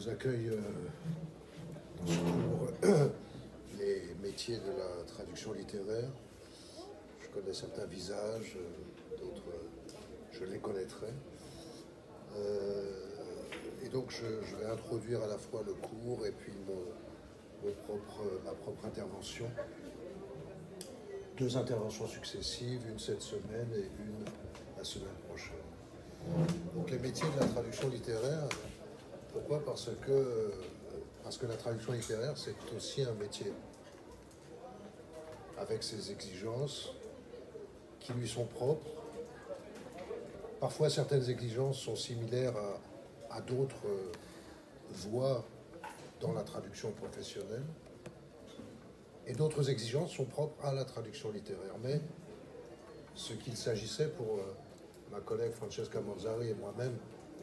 vous accueille dans ce cours les métiers de la traduction littéraire. Je connais certains visages, d'autres je les connaîtrai. Et donc je vais introduire à la fois le cours et puis ma propre intervention. 2 interventions successives, une cette semaine et une la semaine prochaine. Donc les métiers de la traduction littéraire, pourquoi ? Parce que la traduction littéraire, c'est aussi un métier, avec ses exigences qui lui sont propres. Parfois, certaines exigences sont similaires à d'autres voies dans la traduction professionnelle, et d'autres exigences sont propres à la traduction littéraire. Mais ce qu'il s'agissait pour ma collègue Francesca Morzari et moi-même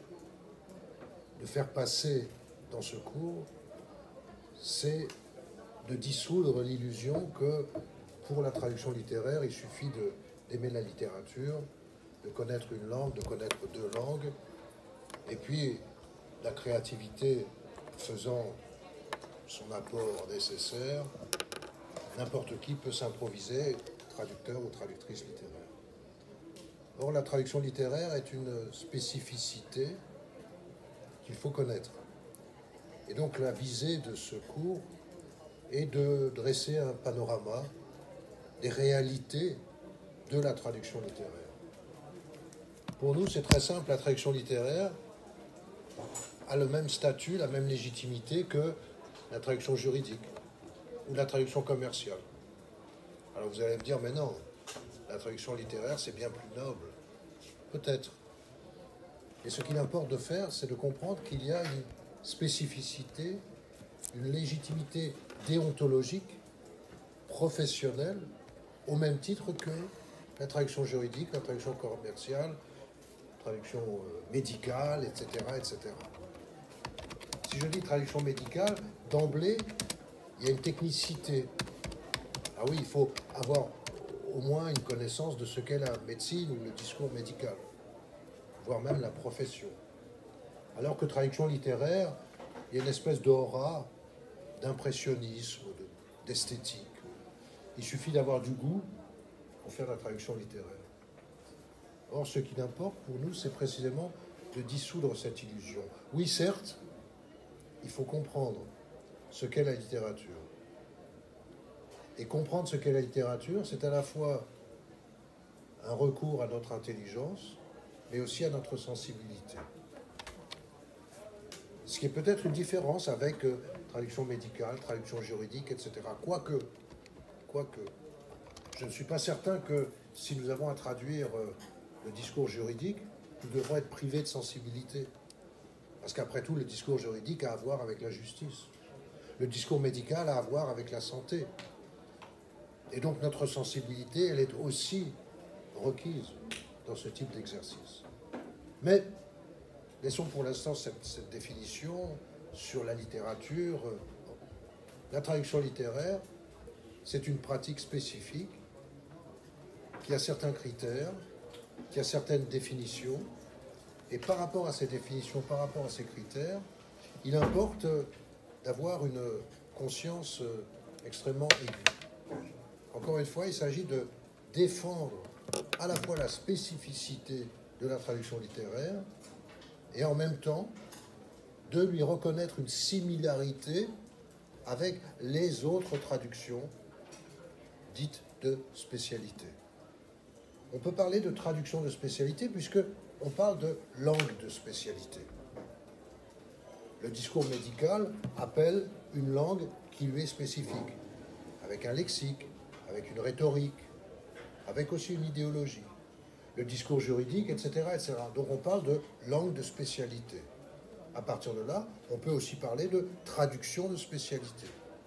de faire passer dans ce cours, c'est de dissoudre l'illusion que pour la traduction littéraire, il suffit d'aimer la littérature, de connaître une langue, de connaître 2 langues, et puis la créativité faisant son apport nécessaire, n'importe qui peut s'improviser traducteur ou traductrice littéraire. Or, la traduction littéraire est une spécificité qu'il faut connaître. Et donc, la visée de ce cours est de dresser un panorama des réalités de la traduction littéraire. Pour nous, c'est très simple, la traduction littéraire a le même statut, la même légitimité que la traduction juridique ou la traduction commerciale. Alors vous allez me dire, mais non, la traduction littéraire, c'est bien plus noble. Peut-être. Et ce qu'il importe de faire, c'est de comprendre qu'il y a une spécificité, une légitimité déontologique, professionnelle, au même titre que la traduction juridique, la traduction commerciale, la traduction médicale, etc., etc. Si je dis traduction médicale, d'emblée, il y a une technicité. Ah oui, il faut avoir au moins une connaissance de ce qu'est la médecine ou le discours médical, voire même la profession. Alors que traduction littéraire, il y a une espèce d'aura, d'impressionnisme, d'esthétique. Il suffit d'avoir du goût pour faire la traduction littéraire. Or, ce qui importe pour nous, c'est précisément de dissoudre cette illusion. Oui, certes, il faut comprendre ce qu'est la littérature. Et comprendre ce qu'est la littérature, c'est à la fois un recours à notre intelligence, mais aussi à notre sensibilité. Ce qui est peut-être une différence avec traduction médicale, traduction juridique, etc. Quoique, je ne suis pas certain que si nous avons à traduire le discours juridique, nous devrons être privés de sensibilité. Parce qu'après tout, le discours juridique a à voir avec la justice. Le discours médical a à voir avec la santé. Et donc notre sensibilité, elle est aussi requise dans ce type d'exercice. Mais laissons pour l'instant cette définition sur la littérature. La traduction littéraire, c'est une pratique spécifique qui a certains critères, qui a certaines définitions. Et par rapport à ces définitions, par rapport à ces critères, il importe d'avoir une conscience extrêmement aiguë. Encore une fois, il s'agit de défendre à la fois la spécificité de la traduction littéraire et en même temps de lui reconnaître une similarité avec les autres traductions dites de spécialité. On peut parler de traduction de spécialité puisqu'on parle de langue de spécialité. Le discours médical appelle une langue qui lui est spécifique, avec un lexique, avec une rhétorique, avec aussi une idéologie. Le discours juridique, etc., etc. Donc on parle de langue de spécialité. À partir de là, on peut aussi parler de traduction de spécialité.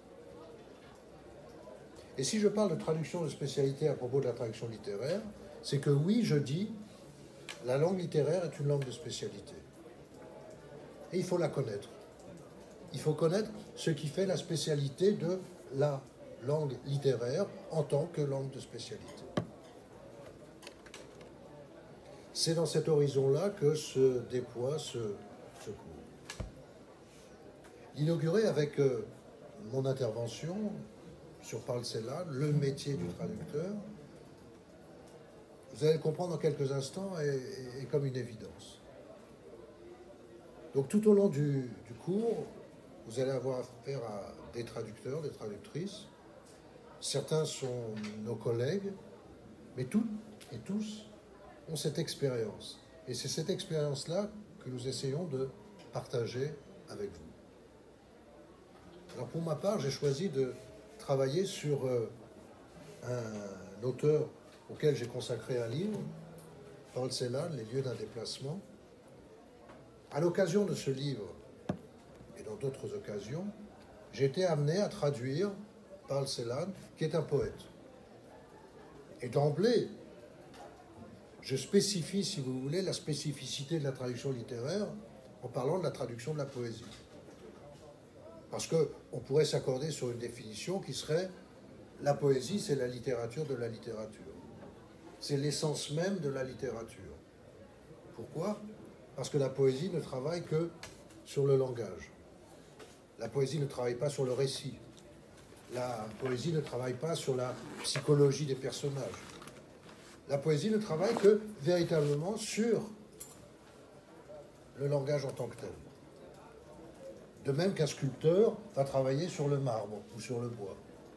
Et si je parle de traduction de spécialité à propos de la traduction littéraire, c'est que oui, je dis, la langue littéraire est une langue de spécialité. Et il faut la connaître. Il faut connaître ce qui fait la spécialité de la langue littéraire en tant que langue de spécialité. C'est dans cet horizon-là que se déploie ce cours. inaugurer avec mon intervention sur Paul Celan, le métier du traducteur. Vous allez le comprendre dans quelques instants et comme une évidence. Donc tout au long du cours, vous allez avoir affaire à des traducteurs, des traductrices. Certains sont nos collègues, mais toutes et tous ont cette expérience. Et c'est cette expérience-là que nous essayons de partager avec vous. Alors pour ma part, j'ai choisi de travailler sur un auteur auquel j'ai consacré un livre, Paul Celan, Les lieux d'un déplacement. À l'occasion de ce livre, et dans d'autres occasions, j'ai été amené à traduire Paul Celan, qui est un poète. Et d'emblée, je spécifie, si vous voulez, la spécificité de la traduction littéraire en parlant de la traduction de la poésie. Parce qu'on pourrait s'accorder sur une définition qui serait la poésie, c'est la littérature de la littérature. C'est l'essence même de la littérature. Pourquoi ? Parce que la poésie ne travaille que sur le langage. La poésie ne travaille pas sur le récit. La poésie ne travaille pas sur la psychologie des personnages. La poésie ne travaille que véritablement sur le langage en tant que tel. De même qu'un sculpteur va travailler sur le marbre ou sur le bois.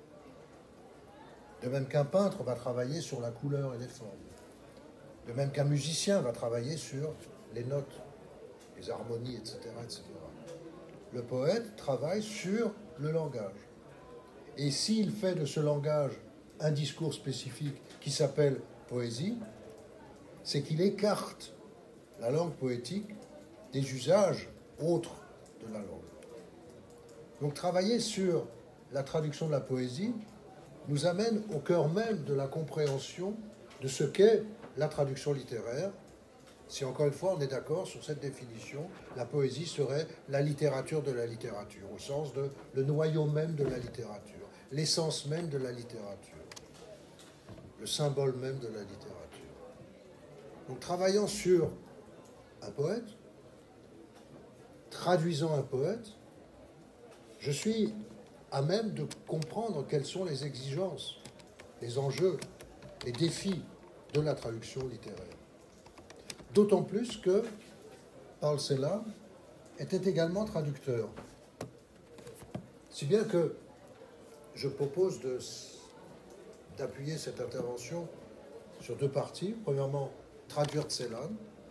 De même qu'un peintre va travailler sur la couleur et les formes. De même qu'un musicien va travailler sur les notes, les harmonies, etc., etc. Le poète travaille sur le langage. Et s'il fait de ce langage un discours spécifique qui s'appelle poésie, c'est qu'il écarte la langue poétique des usages autres de la langue. Donc travailler sur la traduction de la poésie nous amène au cœur même de la compréhension de ce qu'est la traduction littéraire. Si encore une fois on est d'accord sur cette définition, la poésie serait la littérature de la littérature, au sens de le noyau même de la littérature, l'essence même de la littérature, le symbole même de la littérature. Donc travaillant sur un poète, traduisant un poète, je suis à même de comprendre quelles sont les exigences, les enjeux, les défis de la traduction littéraire. D'autant plus que Paul Celan était également traducteur. Si bien que je propose d'appuyer cette intervention sur deux parties. Premièrement, traduire Celan.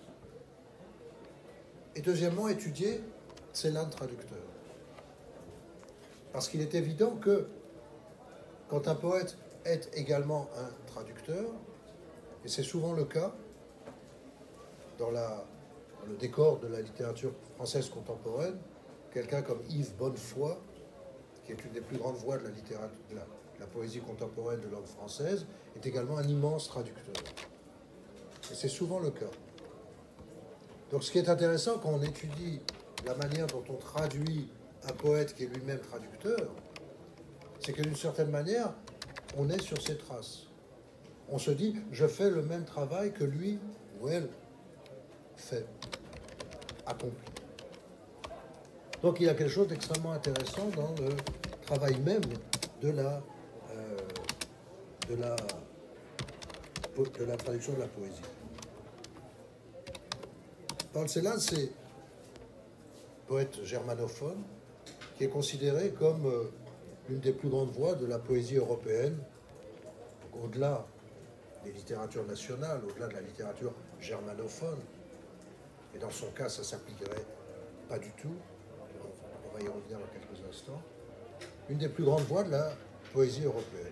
Et deuxièmement, étudier Celan traducteur. Parce qu'il est évident que quand un poète est également un traducteur, et c'est souvent le cas dans le décor de la littérature française contemporaine, quelqu'un comme Yves Bonnefoy, qui est une des plus grandes voix de la poésie contemporaine de langue française, est également un immense traducteur. Et c'est souvent le cas. Donc ce qui est intéressant quand on étudie la manière dont on traduit un poète qui est lui-même traducteur, c'est que d'une certaine manière, on est sur ses traces. On se dit, je fais le même travail que lui ou elle fait, accompli. Donc il y a quelque chose d'extrêmement intéressant dans le travail même de la traduction de la poésie. Paul Celan, c'est poète germanophone qui est considéré comme l'une des plus grandes voix de la poésie européenne, au-delà des littératures nationales, au-delà de la littérature germanophone. Et dans son cas, ça ne s'appliquerait pas du tout. On va y revenir dans quelques instants. Une des plus grandes voix de la poésie européenne.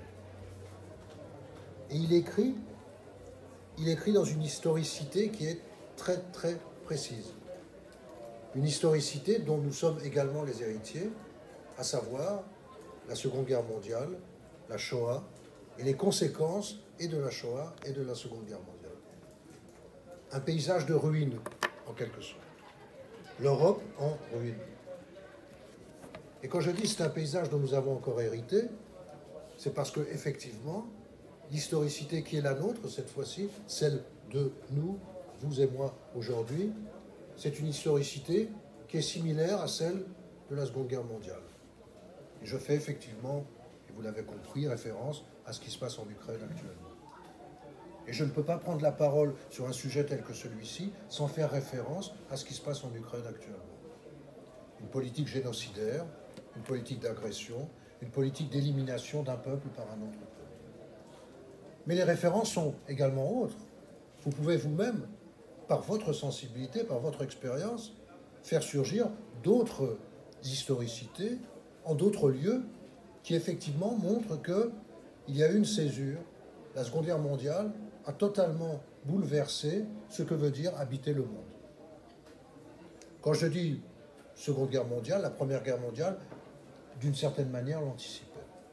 Et il écrit dans une historicité qui est très, très précise. Une historicité dont nous sommes également les héritiers, à savoir la Seconde Guerre mondiale, la Shoah, et les conséquences et de la Shoah et de la Seconde Guerre mondiale. Un paysage de ruines, en quelque sorte. L'Europe en ruine. Et quand je dis c'est un paysage dont nous avons encore hérité, c'est parce que effectivement, l'historicité qui est la nôtre, cette fois-ci, celle de nous, vous et moi, aujourd'hui, c'est une historicité qui est similaire à celle de la Seconde Guerre mondiale. Et je fais effectivement, et vous l'avez compris, référence à ce qui se passe en Ukraine actuellement. Et je ne peux pas prendre la parole sur un sujet tel que celui-ci sans faire référence à ce qui se passe en Ukraine actuellement. Une politique génocidaire, une politique d'agression, une politique d'élimination d'un peuple par un autre peuple. Mais les références sont également autres. Vous pouvez vous-même, par votre sensibilité, par votre expérience, faire surgir d'autres historicités en d'autres lieux qui effectivement montrent qu'il y a eu une césure. La Seconde Guerre mondiale a totalement bouleversé ce que veut dire habiter le monde. Quand je dis Seconde Guerre mondiale, la Première Guerre mondiale, d'une certaine manière, l'anticipait.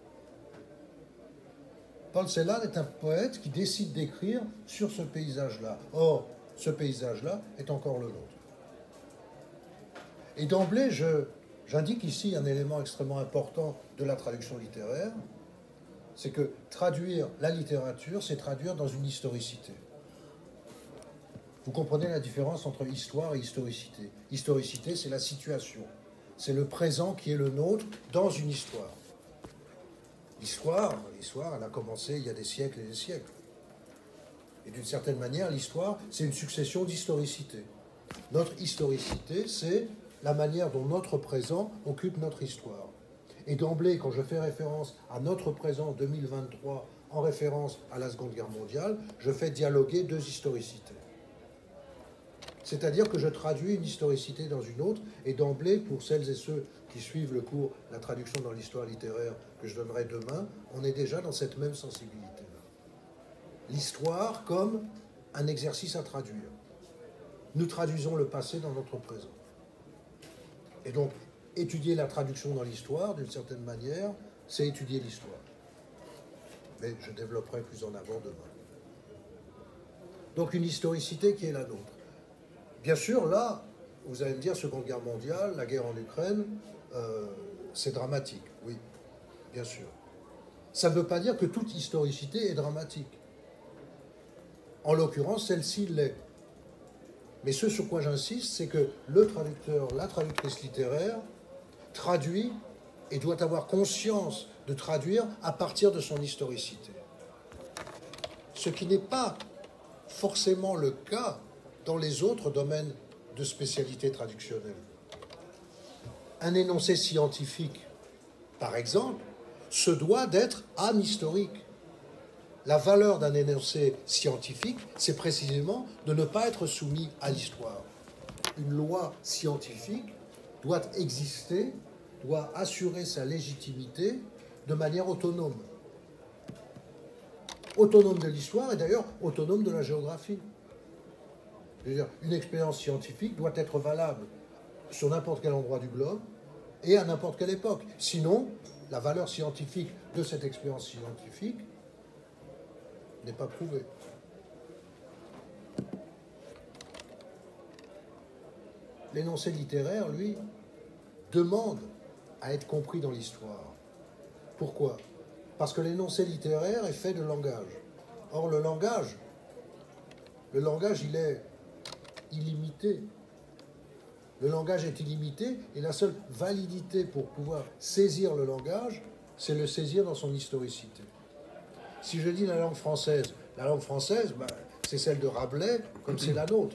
Paul Celan est un poète qui décide d'écrire sur ce paysage-là. Or, ce paysage-là est encore le nôtre. Et d'emblée, j'indique ici un élément extrêmement important de la traduction littéraire, c'est que traduire la littérature, c'est traduire dans une historicité. Vous comprenez la différence entre histoire et historicité. Historicité, c'est la situation. C'est le présent qui est le nôtre dans une histoire. L'histoire, elle a commencé il y a des siècles et des siècles. Et d'une certaine manière, l'histoire, c'est une succession d'historicités. Notre historicité, c'est la manière dont notre présent occupe notre histoire. Et d'emblée, quand je fais référence à notre présent 2023 en référence à la Seconde Guerre mondiale, je fais dialoguer deux historicités. C'est-à-dire que je traduis une historicité dans une autre, et d'emblée, pour celles et ceux qui suivent le cours La traduction dans l'histoire littéraire que je donnerai demain, on est déjà dans cette même sensibilité-là. L'histoire comme un exercice à traduire. Nous traduisons le passé dans notre présent. Et donc, étudier la traduction dans l'histoire, d'une certaine manière, c'est étudier l'histoire. Mais je développerai plus en avant demain. Donc une historicité qui est la nôtre. Bien sûr, là, vous allez me dire, Seconde Guerre mondiale, la guerre en Ukraine, c'est dramatique, oui, bien sûr. Ça ne veut pas dire que toute historicité est dramatique. En l'occurrence, celle-ci l'est. Mais ce sur quoi j'insiste, c'est que le traducteur, la traductrice littéraire, traduit et doit avoir conscience de traduire à partir de son historicité. Ce qui n'est pas forcément le cas dans les autres domaines de spécialité traductionnelle. Un énoncé scientifique, par exemple, se doit d'être anhistorique. La valeur d'un énoncé scientifique, c'est précisément de ne pas être soumis à l'histoire. Une loi scientifique doit exister, doit assurer sa légitimité de manière autonome. Autonome de l'histoire et d'ailleurs autonome de la géographie. C'est-à-dire, une expérience scientifique doit être valable sur n'importe quel endroit du globe et à n'importe quelle époque. Sinon, la valeur scientifique de cette expérience scientifique n'est pas prouvée. L'énoncé littéraire, lui, demande à être compris dans l'histoire. Pourquoi? Parce que l'énoncé littéraire est fait de langage. Or, le langage, il est illimité. Le langage est illimité et la seule validité pour pouvoir saisir le langage, c'est le saisir dans son historicité. Si je dis la langue française, c'est celle de Rabelais comme c'est la nôtre.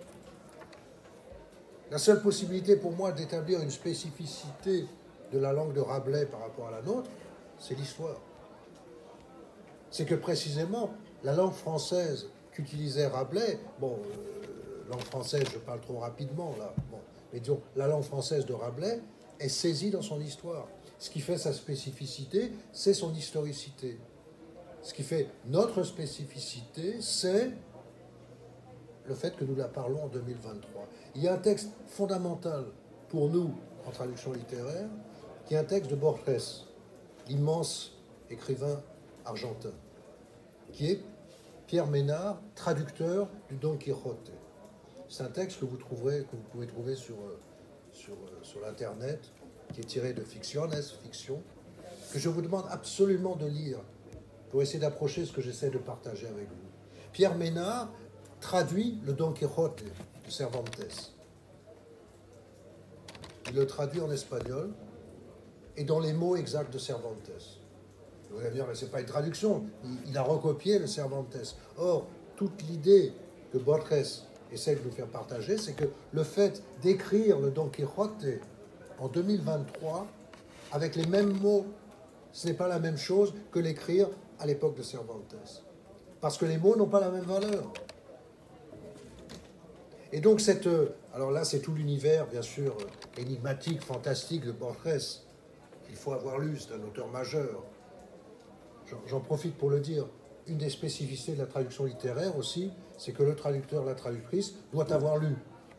La seule possibilité pour moi d'établir une spécificité de la langue de Rabelais par rapport à la nôtre, c'est l'histoire. C'est que précisément, la langue française qu'utilisait Rabelais, langue française, je parle trop rapidement là, mais disons, la langue française de Rabelais est saisie dans son histoire. Ce qui fait sa spécificité, c'est son historicité. Ce qui fait notre spécificité, c'est le fait que nous la parlons en 2023. Il y a un texte fondamental pour nous, en traduction littéraire, qui est un texte de Borges, l'immense écrivain argentin, qui est Pierre Ménard, traducteur du Don Quijote. C'est un texte que vous pouvez trouver sur l'Internet, qui est tiré de Ficciones, fiction, que je vous demande absolument de lire pour essayer d'approcher ce que j'essaie de partager avec vous. Pierre Ménard traduit le Don Quijote de Cervantes. il le traduit en espagnol et dans les mots exacts de Cervantes. Vous allez me dire, mais ce n'est pas une traduction, il a recopié le Cervantes. Or, toute l'idée que Borges essaie de nous faire partager, c'est que le fait d'écrire le Don Quijote en 2023, avec les mêmes mots, ce n'est pas la même chose que l'écrire à l'époque de Cervantes. Parce que les mots n'ont pas la même valeur. Et donc, alors là, c'est tout l'univers, bien sûr, énigmatique, fantastique de Borges. Il faut avoir lu, c'est un auteur majeur. J'en profite pour le dire. Une des spécificités de la traduction littéraire aussi, c'est que le traducteur, la traductrice, doit avoir lu.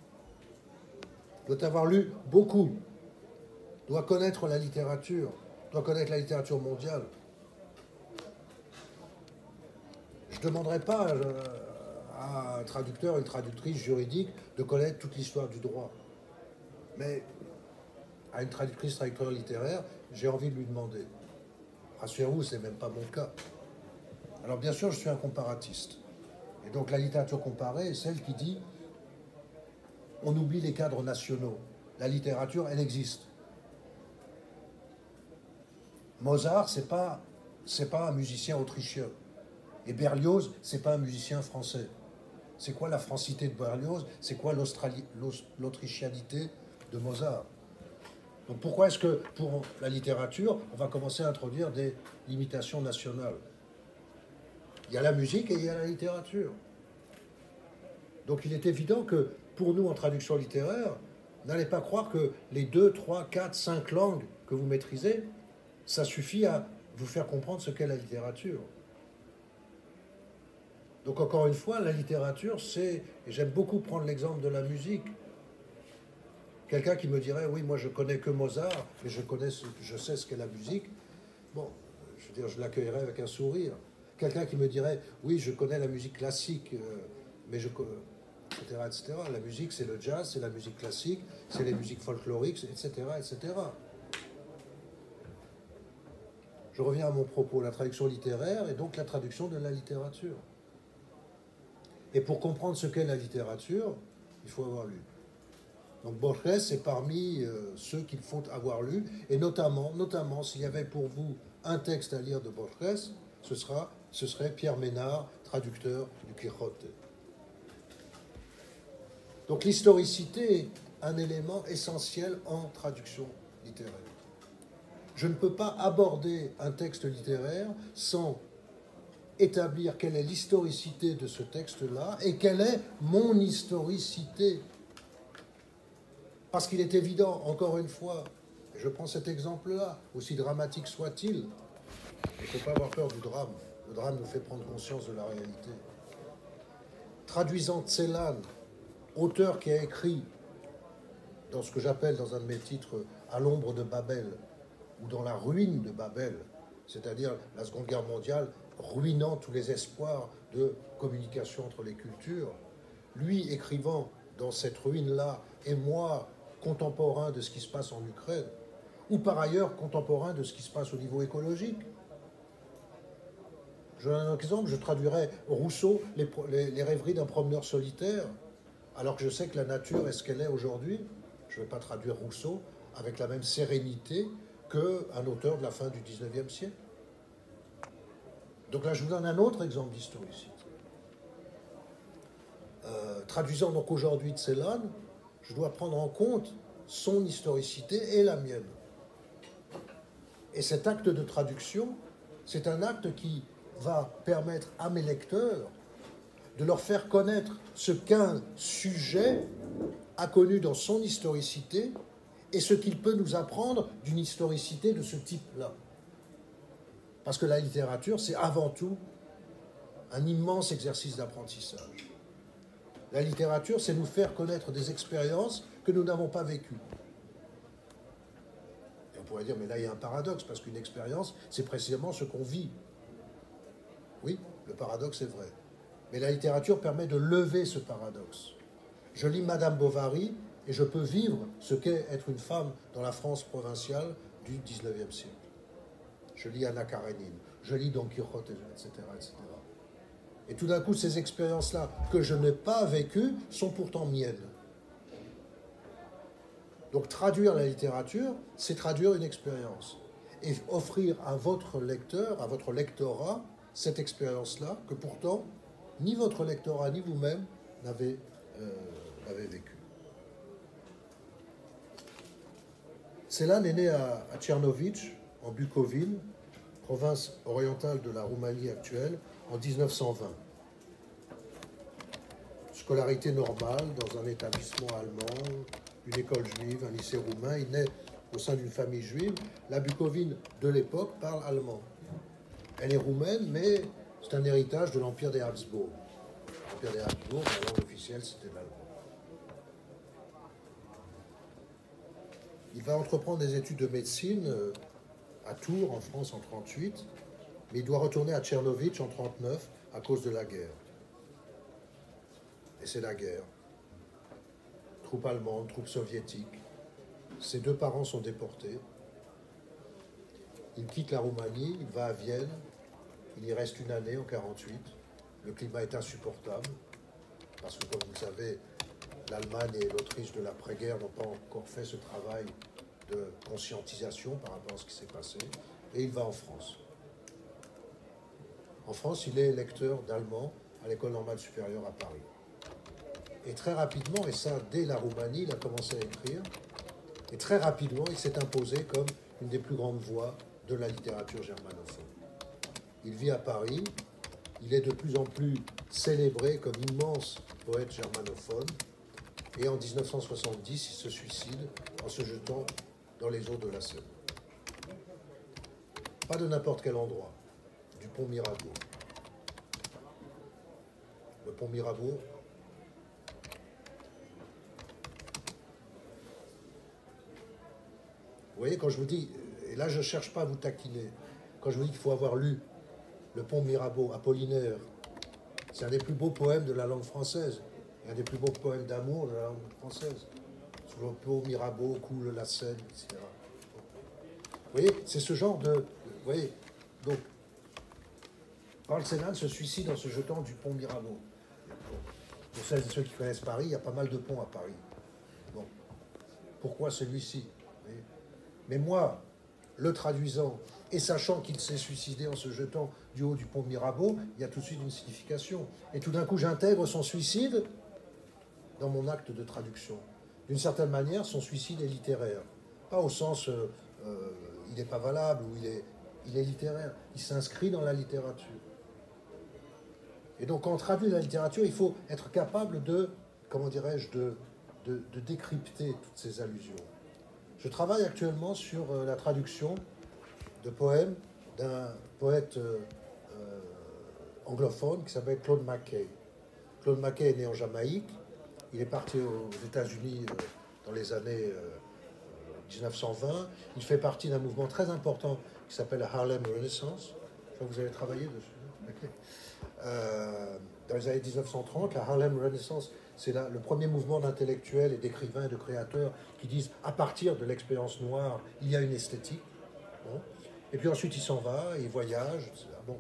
Doit avoir lu beaucoup. Doit connaître la littérature. Doit connaître la littérature mondiale. Je ne demanderai pas à un traducteur, une traductrice juridique de connaître toute l'histoire du droit. Mais à une traductrice, traducteur littéraire, j'ai envie de lui demander. Rassurez-vous, ce n'est même pas mon cas. Alors bien sûr, je suis un comparatiste. Et donc la littérature comparée est celle qui dit on oublie les cadres nationaux. La littérature, elle existe. Mozart, c'est pas un musicien autrichien. Et Berlioz, c'est pas un musicien français. C'est quoi la francité de Berlioz? C'est quoi l'autrichianité de Mozart? Donc pourquoi est-ce que pour la littérature, on va commencer à introduire des limitations nationales? Il y a la musique et il y a la littérature. Donc il est évident que pour nous en traduction littéraire, n'allez pas croire que les 2, 3, 4, 5 langues que vous maîtrisez, ça suffit à vous faire comprendre ce qu'est la littérature. Donc encore une fois, la littérature, c'est, et j'aime beaucoup prendre l'exemple de la musique, quelqu'un qui me dirait, oui, moi je connais que Mozart, mais je sais ce qu'est la musique, bon, je veux dire, je l'accueillerais avec un sourire. Quelqu'un qui me dirait, oui, je connais la musique classique, mais etc., etc. La musique, c'est le jazz, c'est la musique classique, c'est les musiques folkloriques, etc., etc. Je reviens à mon propos, la traduction littéraire et donc la traduction de la littérature. Et pour comprendre ce qu'est la littérature, il faut avoir lu. Donc Borges est parmi ceux qu'il faut avoir lu, et notamment, s'il y avait pour vous un texte à lire de Borges, ce serait Pierre Ménard, traducteur du Quijote. Donc l'historicité est un élément essentiel en traduction littéraire. Je ne peux pas aborder un texte littéraire sans établir quelle est l'historicité de ce texte-là et quelle est mon historicité. Parce qu'il est évident, encore une fois, je prends cet exemple-là, aussi dramatique soit-il, il ne faut pas avoir peur du drame. Le drame nous fait prendre conscience de la réalité. Traduisant Celan, auteur qui a écrit dans ce que j'appelle dans un de mes titres « À l'ombre de Babel » ou « Dans la ruine de Babel », c'est-à-dire la Seconde Guerre mondiale ruinant tous les espoirs de communication entre les cultures, lui écrivant dans cette ruine-là, et moi, contemporain de ce qui se passe en Ukraine, ou par ailleurs contemporain de ce qui se passe au niveau écologique. Je donne un exemple, je traduirais Rousseau, les rêveries d'un promeneur solitaire, alors que je sais que la nature est ce qu'elle est aujourd'hui. Je ne vais pas traduire Rousseau avec la même sérénité qu'un auteur de la fin du XIXe siècle. Donc là, je vous donne un autre exemple d'historicité. Traduisant donc aujourd'hui de Celan, je dois prendre en compte son historicité et la mienne. Et cet acte de traduction, c'est un acte qui va permettre à mes lecteurs de leur faire connaître ce qu'un sujet a connu dans son historicité et ce qu'il peut nous apprendre d'une historicité de ce type-là. Parce que la littérature, c'est avant tout un immense exercice d'apprentissage. La littérature, c'est nous faire connaître des expériences que nous n'avons pas vécues. Et on pourrait dire, mais là, il y a un paradoxe, parce qu'une expérience, c'est précisément ce qu'on vit. Oui, le paradoxe est vrai. Mais la littérature permet de lever ce paradoxe. Je lis Madame Bovary et je peux vivre ce qu'est être une femme dans la France provinciale du XIXe siècle. Je lis Anna Karénine, je lis Don Quijote, etc., etc. Et tout d'un coup, ces expériences-là que je n'ai pas vécues sont pourtant miennes. Donc traduire la littérature, c'est traduire une expérience. Et offrir à votre lecteur, à votre lectorat, cette expérience-là, que pourtant, ni votre lectorat, ni vous-même n'avez vécu. Celan est né à Tchernovitch, en Bucovine, province orientale de la Roumanie actuelle, en 1920. Scolarité normale dans un établissement allemand, une école juive, un lycée roumain. Il naît au sein d'une famille juive. La Bucovine de l'époque parle allemand. Elle est roumaine, mais c'est un héritage de l'Empire des Habsbourg. L'Empire des Habsbourg, la langue officielle, c'était l'allemand. Il va entreprendre des études de médecine à Tours, en France, en 1938, mais il doit retourner à Tchernovitch en 1939 à cause de la guerre. Et c'est la guerre. Troupes allemandes, troupes soviétiques. Ses deux parents sont déportés. Il quitte la Roumanie, il va à Vienne. Il y reste une année en 1948. Le climat est insupportable, parce que, comme vous le savez, l'Allemagne et l'Autriche de l'après-guerre n'ont pas encore fait ce travail de conscientisation par rapport à ce qui s'est passé. Et il va en France. En France, il est lecteur d'allemand à l'École normale supérieure à Paris. Et très rapidement, et ça dès la Roumanie, il a commencé à écrire, et très rapidement, il s'est imposé comme une des plus grandes voix de la littérature germanophone. Il vit à Paris, il est de plus en plus célébré comme immense poète germanophone, et en 1970, il se suicide en se jetant dans les eaux de la Seine. Pas de n'importe quel endroit, du pont Mirabeau. Le pont Mirabeau, vous voyez, quand je vous dis, et là je ne cherche pas à vous taquiner, quand je vous dis qu'il faut avoir lu Le pont Mirabeau, Apollinaire, c'est un des plus beaux poèmes de la langue française, un des plus beaux poèmes d'amour de la langue française. Sous le pont Mirabeau coule la Seine, etc. Vous voyez, c'est ce genre de... Vous voyez, donc, Paul Celan se suicide en se jetant du pont Mirabeau. Pour celles et ceux qui connaissent Paris, il y a pas mal de ponts à Paris. Bon, pourquoi celui-ci? Mais moi, le traduisant et sachant qu'il s'est suicidé en se jetant du haut du pont Mirabeau, il y a tout de suite une signification. Et tout d'un coup, j'intègre son suicide dans mon acte de traduction. D'une certaine manière, son suicide est littéraire. Pas au sens il n'est pas valable ou il est littéraire. Il s'inscrit dans la littérature. Et donc, quand on traduit la littérature, il faut être capable de, comment dirais-je, de décrypter toutes ces allusions. Je travaille actuellement sur la traduction de poèmes d'un poète anglophone qui s'appelle Claude McKay. Claude McKay est né en Jamaïque. Il est parti aux États-Unis dans les années 1920. Il fait partie d'un mouvement très important qui s'appelle la Harlem Renaissance. Je crois que vous avez travaillé dessus. Dans les années 1930, la Harlem Renaissance, c'est le premier mouvement d'intellectuels et d'écrivains et de créateurs qui disent à partir de l'expérience noire, il y a une esthétique. Bon. Et puis ensuite, il s'en va, il voyage, etc. Bon.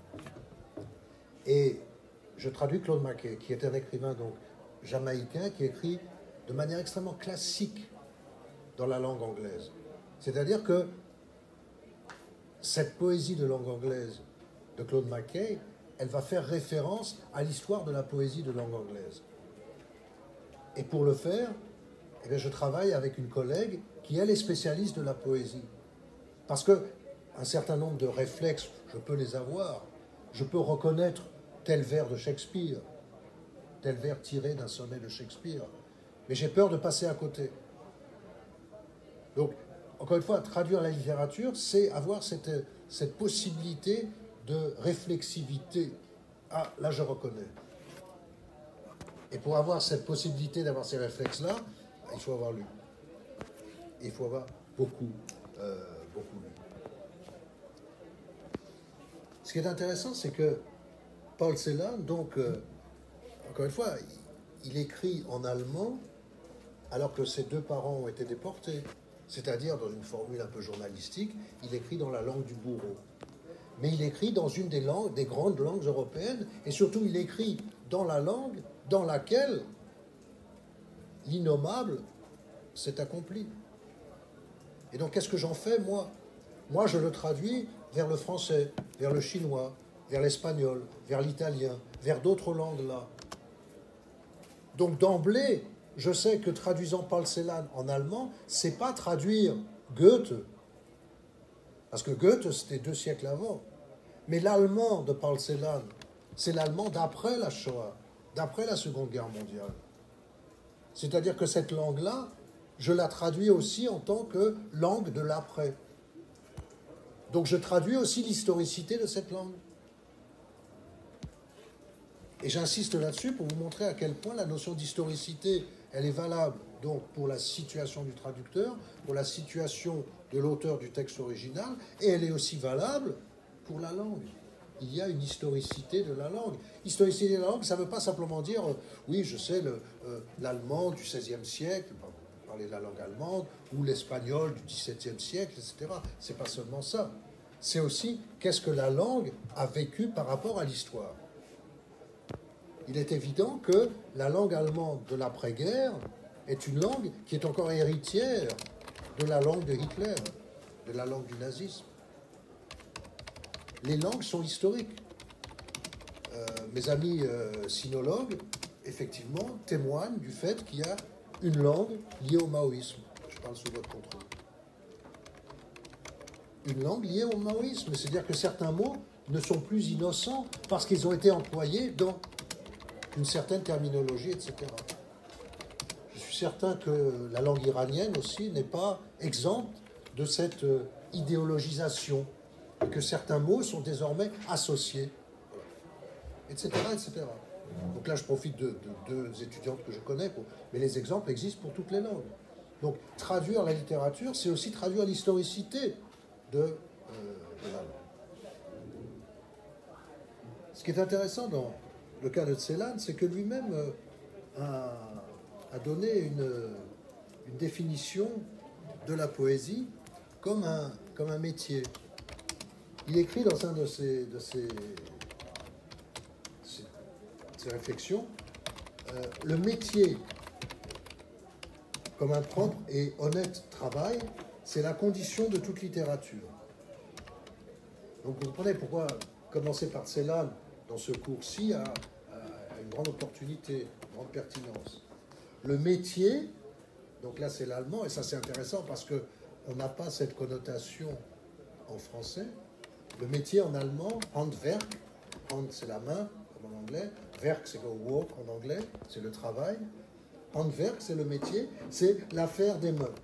Et je traduis Claude McKay, qui est un écrivain donc jamaïcain qui écrit de manière extrêmement classique dans la langue anglaise. C'est-à-dire que cette poésie de langue anglaise de Claude McKay, elle va faire référence à l'histoire de la poésie de langue anglaise. Et pour le faire, eh bien, je travaille avec une collègue qui, elle, est spécialiste de la poésie. Parce qu'un certain nombre de réflexes, je peux les avoir. Je peux reconnaître tel vers de Shakespeare, tel vers tiré d'un sonnet de Shakespeare. Mais j'ai peur de passer à côté. Donc, encore une fois, traduire la littérature, c'est avoir cette possibilité de réflexivité. Ah, là, je reconnais. Et pour avoir cette possibilité d'avoir ces réflexes-là, il faut avoir lu. Il faut avoir beaucoup lu. Ce qui est intéressant, c'est que Paul Celan, donc, encore une fois, il écrit en allemand alors que ses deux parents ont été déportés. C'est-à-dire, dans une formule un peu journalistique, il écrit dans la langue du bourreau. Mais il écrit dans une des grandes langues européennes, et surtout, il écrit dans la langue dans laquelle l'innommable c'est accompli. Et donc, qu'est-ce que j'en fais, moi? Moi, je le traduis vers le français, vers le chinois, vers l'espagnol, vers l'italien, vers d'autres langues là. Donc, d'emblée, je sais que traduisant Paul Celan en allemand, c'est pas traduire Goethe, parce que Goethe, c'était 2 siècles avant. Mais l'allemand de Paul Celan, c'est l'allemand d'après la Shoah, d'après la Seconde Guerre mondiale. C'est-à-dire que cette langue-là, je la traduis aussi en tant que langue de l'après. Donc je traduis aussi l'historicité de cette langue. Et j'insiste là-dessus pour vous montrer à quel point la notion d'historicité, elle est valable donc pour la situation du traducteur, pour la situation de l'auteur du texte original, et elle est aussi valable pour la langue. Il y a une historicité de la langue. Historicité de la langue, ça ne veut pas simplement dire, oui, je sais, l'allemand du XVIe siècle, parler de la langue allemande, ou l'espagnol du XVIIe siècle, etc. C'est pas seulement ça. C'est aussi qu'est-ce que la langue a vécu par rapport à l'histoire. Il est évident que la langue allemande de l'après-guerre est une langue qui est encore héritière de la langue de Hitler, de la langue du nazisme. Les langues sont historiques. Mes amis sinologues, effectivement, témoignent du fait qu'il y a une langue liée au maoïsme. Je parle sous votre contrôle. Une langue liée au maoïsme, c'est-à-dire que certains mots ne sont plus innocents parce qu'ils ont été employés dans une certaine terminologie, etc. Je suis certain que la langue iranienne aussi n'est pas exempte de cette idéologisation et que certains mots sont désormais associés, etc., etc. Donc là, je profite de 2 étudiantes que je connais, mais les exemples existent pour toutes les langues. Donc, traduire la littérature, c'est aussi traduire l'historicité de la langue. Ce qui est intéressant dans le cas de Celan, c'est que lui-même a donné une définition de la poésie comme un métier. Il écrit dans un de ses réflexions, le métier comme un propre et honnête travail, c'est la condition de toute littérature. Donc vous comprenez pourquoi commencer par Celan dans ce cours-ci a une grande opportunité, une grande pertinence. Le métier, donc là c'est l'allemand, et ça c'est intéressant parce qu'on n'a pas cette connotation en français. Le métier en allemand, Handwerk, Hand c'est la main, comme en anglais, Werk c'est le work en anglais, c'est le travail. Handwerk c'est le métier, c'est l'affaire des mains.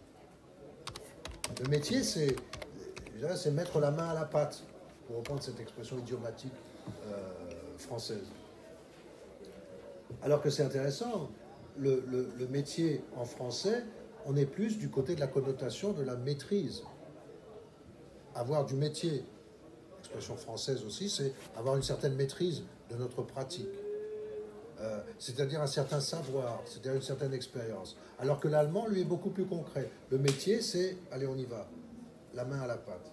Le métier c'est mettre la main à la pâte, pour reprendre cette expression idiomatique française. Alors que c'est intéressant, le métier en français, on est plus du côté de la connotation de la maîtrise. Avoir du métier, l'expression française aussi, c'est avoir une certaine maîtrise de notre pratique. C'est-à-dire un certain savoir, c'est-à-dire une certaine expérience. Alors que l'allemand, lui, est beaucoup plus concret. Le métier, c'est, allez, on y va, la main à la pâte.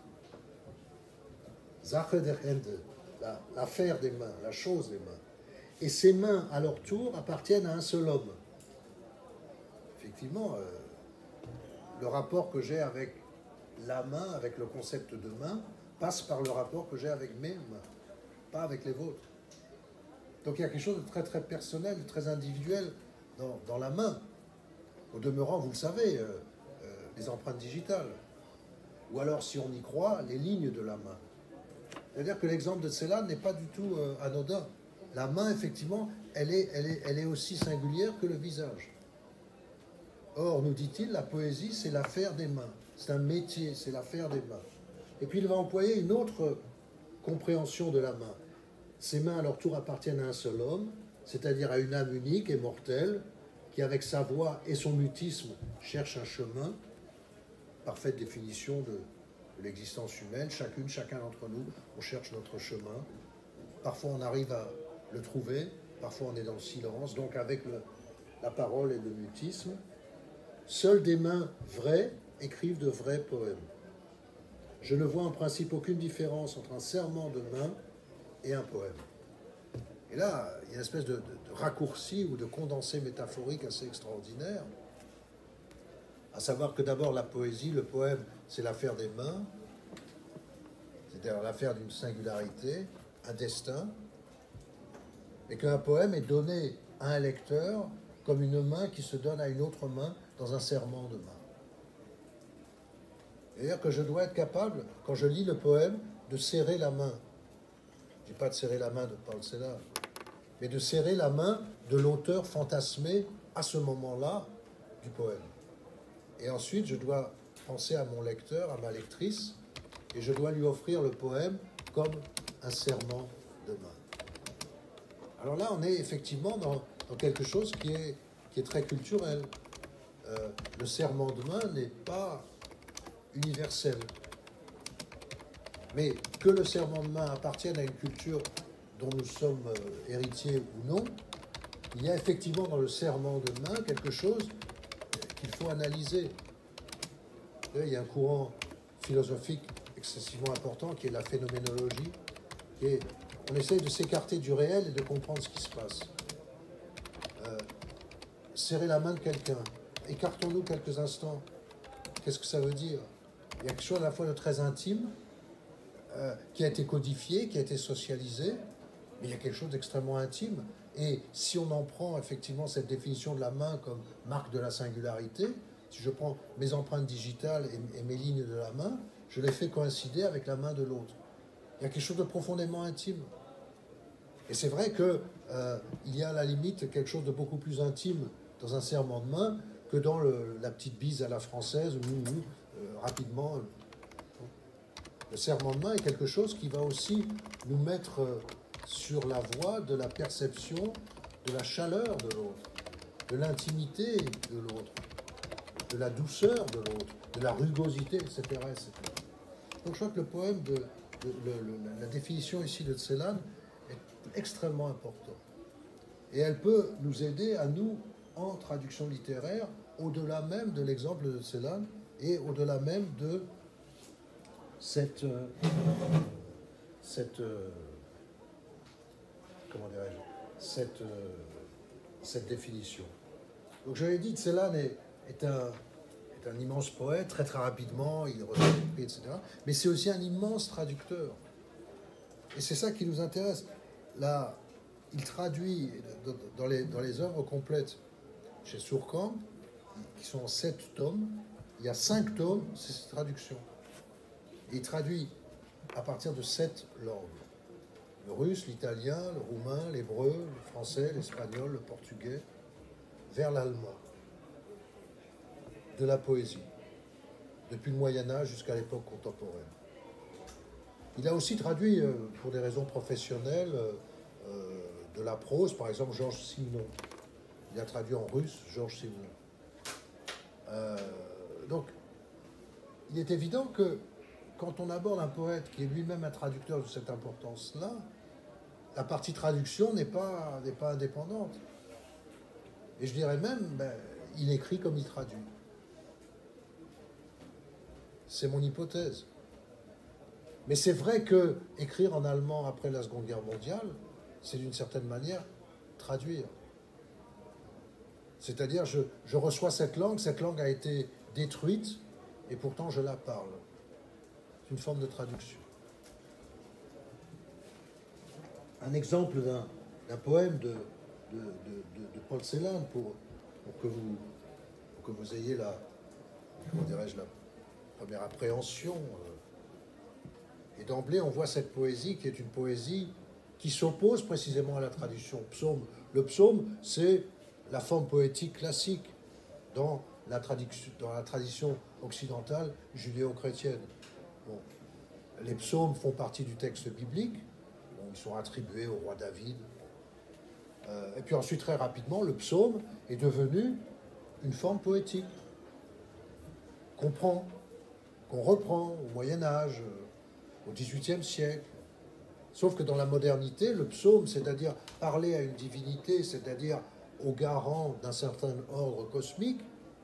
Sache der Hände, l'affaire des mains, la chose des mains. Et ces mains, à leur tour, appartiennent à un seul homme. Effectivement, le rapport que j'ai avec la main, avec le concept de main, passe par le rapport que j'ai avec mes mains, pas avec les vôtres. Donc il y a quelque chose de très très personnel, de très individuel dans la main. Au demeurant, vous le savez, les empreintes digitales. Ou alors, si on y croit, les lignes de la main. C'est-à-dire que l'exemple de Celan n'est pas du tout anodin. La main, effectivement, elle est aussi singulière que le visage. Or, nous dit-il, la poésie, c'est l'affaire des mains. C'est un métier, c'est l'affaire des mains. Et puis, il va employer une autre compréhension de la main. Ces mains, à leur tour, appartiennent à un seul homme, c'est-à-dire à une âme unique et mortelle, qui, avec sa voix et son mutisme, cherche un chemin. Parfaite définition de l'existence humaine. Chacune, chacun d'entre nous, on cherche notre chemin. Parfois, on arrive à le trouver. Parfois, on est dans le silence. Donc, avec la parole et le mutisme, seules des mains vraies écrivent de vrais poèmes. Je ne vois en principe aucune différence entre un serment de main et un poème. Et là, il y a une espèce de raccourci ou de condensé métaphorique assez extraordinaire. à savoir que d'abord la poésie, le poème, c'est l'affaire des mains, c'est-à-dire l'affaire d'une singularité, un destin, et qu'un poème est donné à un lecteur comme une main qui se donne à une autre main dans un serment de main. C'est-à-dire que je dois être capable, quand je lis le poème, de serrer la main. Je ne dis pas de serrer la main de Paul Celan, mais de serrer la main de l'auteur fantasmé à ce moment-là du poème. Et ensuite, je dois penser à mon lecteur, à ma lectrice, et je dois lui offrir le poème comme un serment de main. Alors là, on est effectivement dans quelque chose qui est très culturel. Le serment de main n'est pas universel. Mais que le serment de main appartienne à une culture dont nous sommes héritiers ou non, il y a effectivement dans le serment de main quelque chose qu'il faut analyser. Il y a un courant philosophique excessivement important qui est la phénoménologie, on essaye de s'écarter du réel et de comprendre ce qui se passe. Serrer la main de quelqu'un, écartons-nous quelques instants. Qu'est-ce que ça veut dire? Il y a quelque chose à la fois de très intime, qui a été codifié, qui a été socialisé, mais il y a quelque chose d'extrêmement intime. Et si on en prend effectivement cette définition de la main comme marque de la singularité, si je prends mes empreintes digitales et mes lignes de la main, je les fais coïncider avec la main de l'autre. Il y a quelque chose de profondément intime. Et c'est vrai qu'il y a à la limite quelque chose de beaucoup plus intime dans un serment de main que dans la petite bise à la française où rapidement... Le serment de main est quelque chose qui va aussi nous mettre sur la voie de la perception de la chaleur de l'autre, de l'intimité de l'autre, de la douceur de l'autre, de la rugosité, etc., etc. Donc je crois que le poème, la définition ici de Celan est extrêmement importante. Et elle peut nous aider à nous, en traduction littéraire, au-delà même de l'exemple de Celan et au-delà même de cette définition. Donc je l'ai dit, Celan est un immense poète, très très rapidement, il reçoit des prix, etc. Mais c'est aussi un immense traducteur. Et c'est ça qui nous intéresse. Là, il traduit dans les œuvres complètes chez Surkamp, qui sont en 7 tomes, il y a 5 tomes, c'est cette traduction. Et il traduit à partir de 7 langues. Le russe, l'italien, le roumain, l'hébreu, le français, l'espagnol, le portugais, vers l'allemand. De la poésie, depuis le Moyen-Âge jusqu'à l'époque contemporaine. Il a aussi traduit, pour des raisons professionnelles, de la prose, par exemple Georges Simenon. Il a traduit en russe Georges Simenon. Donc, il est évident que quand on aborde un poète qui est lui-même un traducteur de cette importance-là, la partie traduction n'est pas indépendante. Et je dirais même, il écrit comme il traduit. C'est mon hypothèse. Mais c'est vrai que écrire en allemand après la Seconde Guerre mondiale, c'est d'une certaine manière traduire. C'est-à-dire, je reçois cette langue a été détruite, et pourtant je la parle. C'est une forme de traduction. Un exemple d'un poème de Paul Celan pour que vous ayez la première appréhension. Et d'emblée, on voit cette poésie qui est une poésie qui s'oppose précisément à la traduction. Le psaume, c'est la forme poétique classique dans la tradition occidentale judéo-chrétienne. Bon, les psaumes font partie du texte biblique, bon, ils sont attribués au roi David. Et puis ensuite, très rapidement, le psaume est devenu une forme poétique qu'on reprend au Moyen-Âge, au XVIIIe siècle. Sauf que dans la modernité, le psaume, c'est-à-dire parler à une divinité, c'est-à-dire au garant d'un certain ordre cosmique,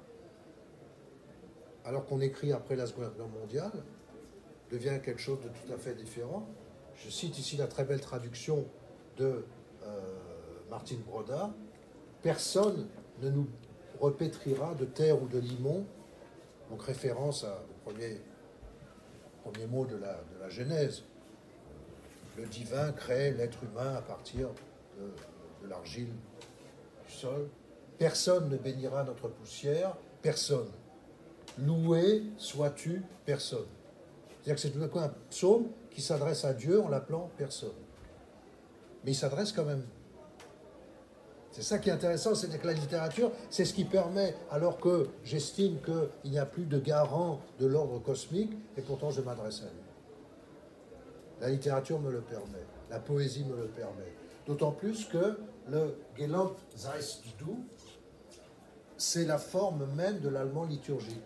alors qu'on écrit après la Seconde Guerre mondiale, devient quelque chose de tout à fait différent. Je cite ici la très belle traduction de Martine Broda. Personne ne nous repétrira de terre ou de limon donc référence au premier mot de la Genèse. Le divin crée l'être humain à partir de l'argile du sol. Personne ne bénira notre poussière, personne. Loué sois-tu, personne. C'est-à-dire que c'est tout d'un coup un psaume qui s'adresse à Dieu en l'appelant personne. Mais il s'adresse quand même. C'est ça qui est intéressant, c'est que la littérature, c'est ce qui permet, alors que j'estime qu'il n'y a plus de garant de l'ordre cosmique, et pourtant je m'adresse à lui. La littérature me le permet, la poésie me le permet. D'autant plus que le Gelobt seist du, c'est la forme même de l'allemand liturgique.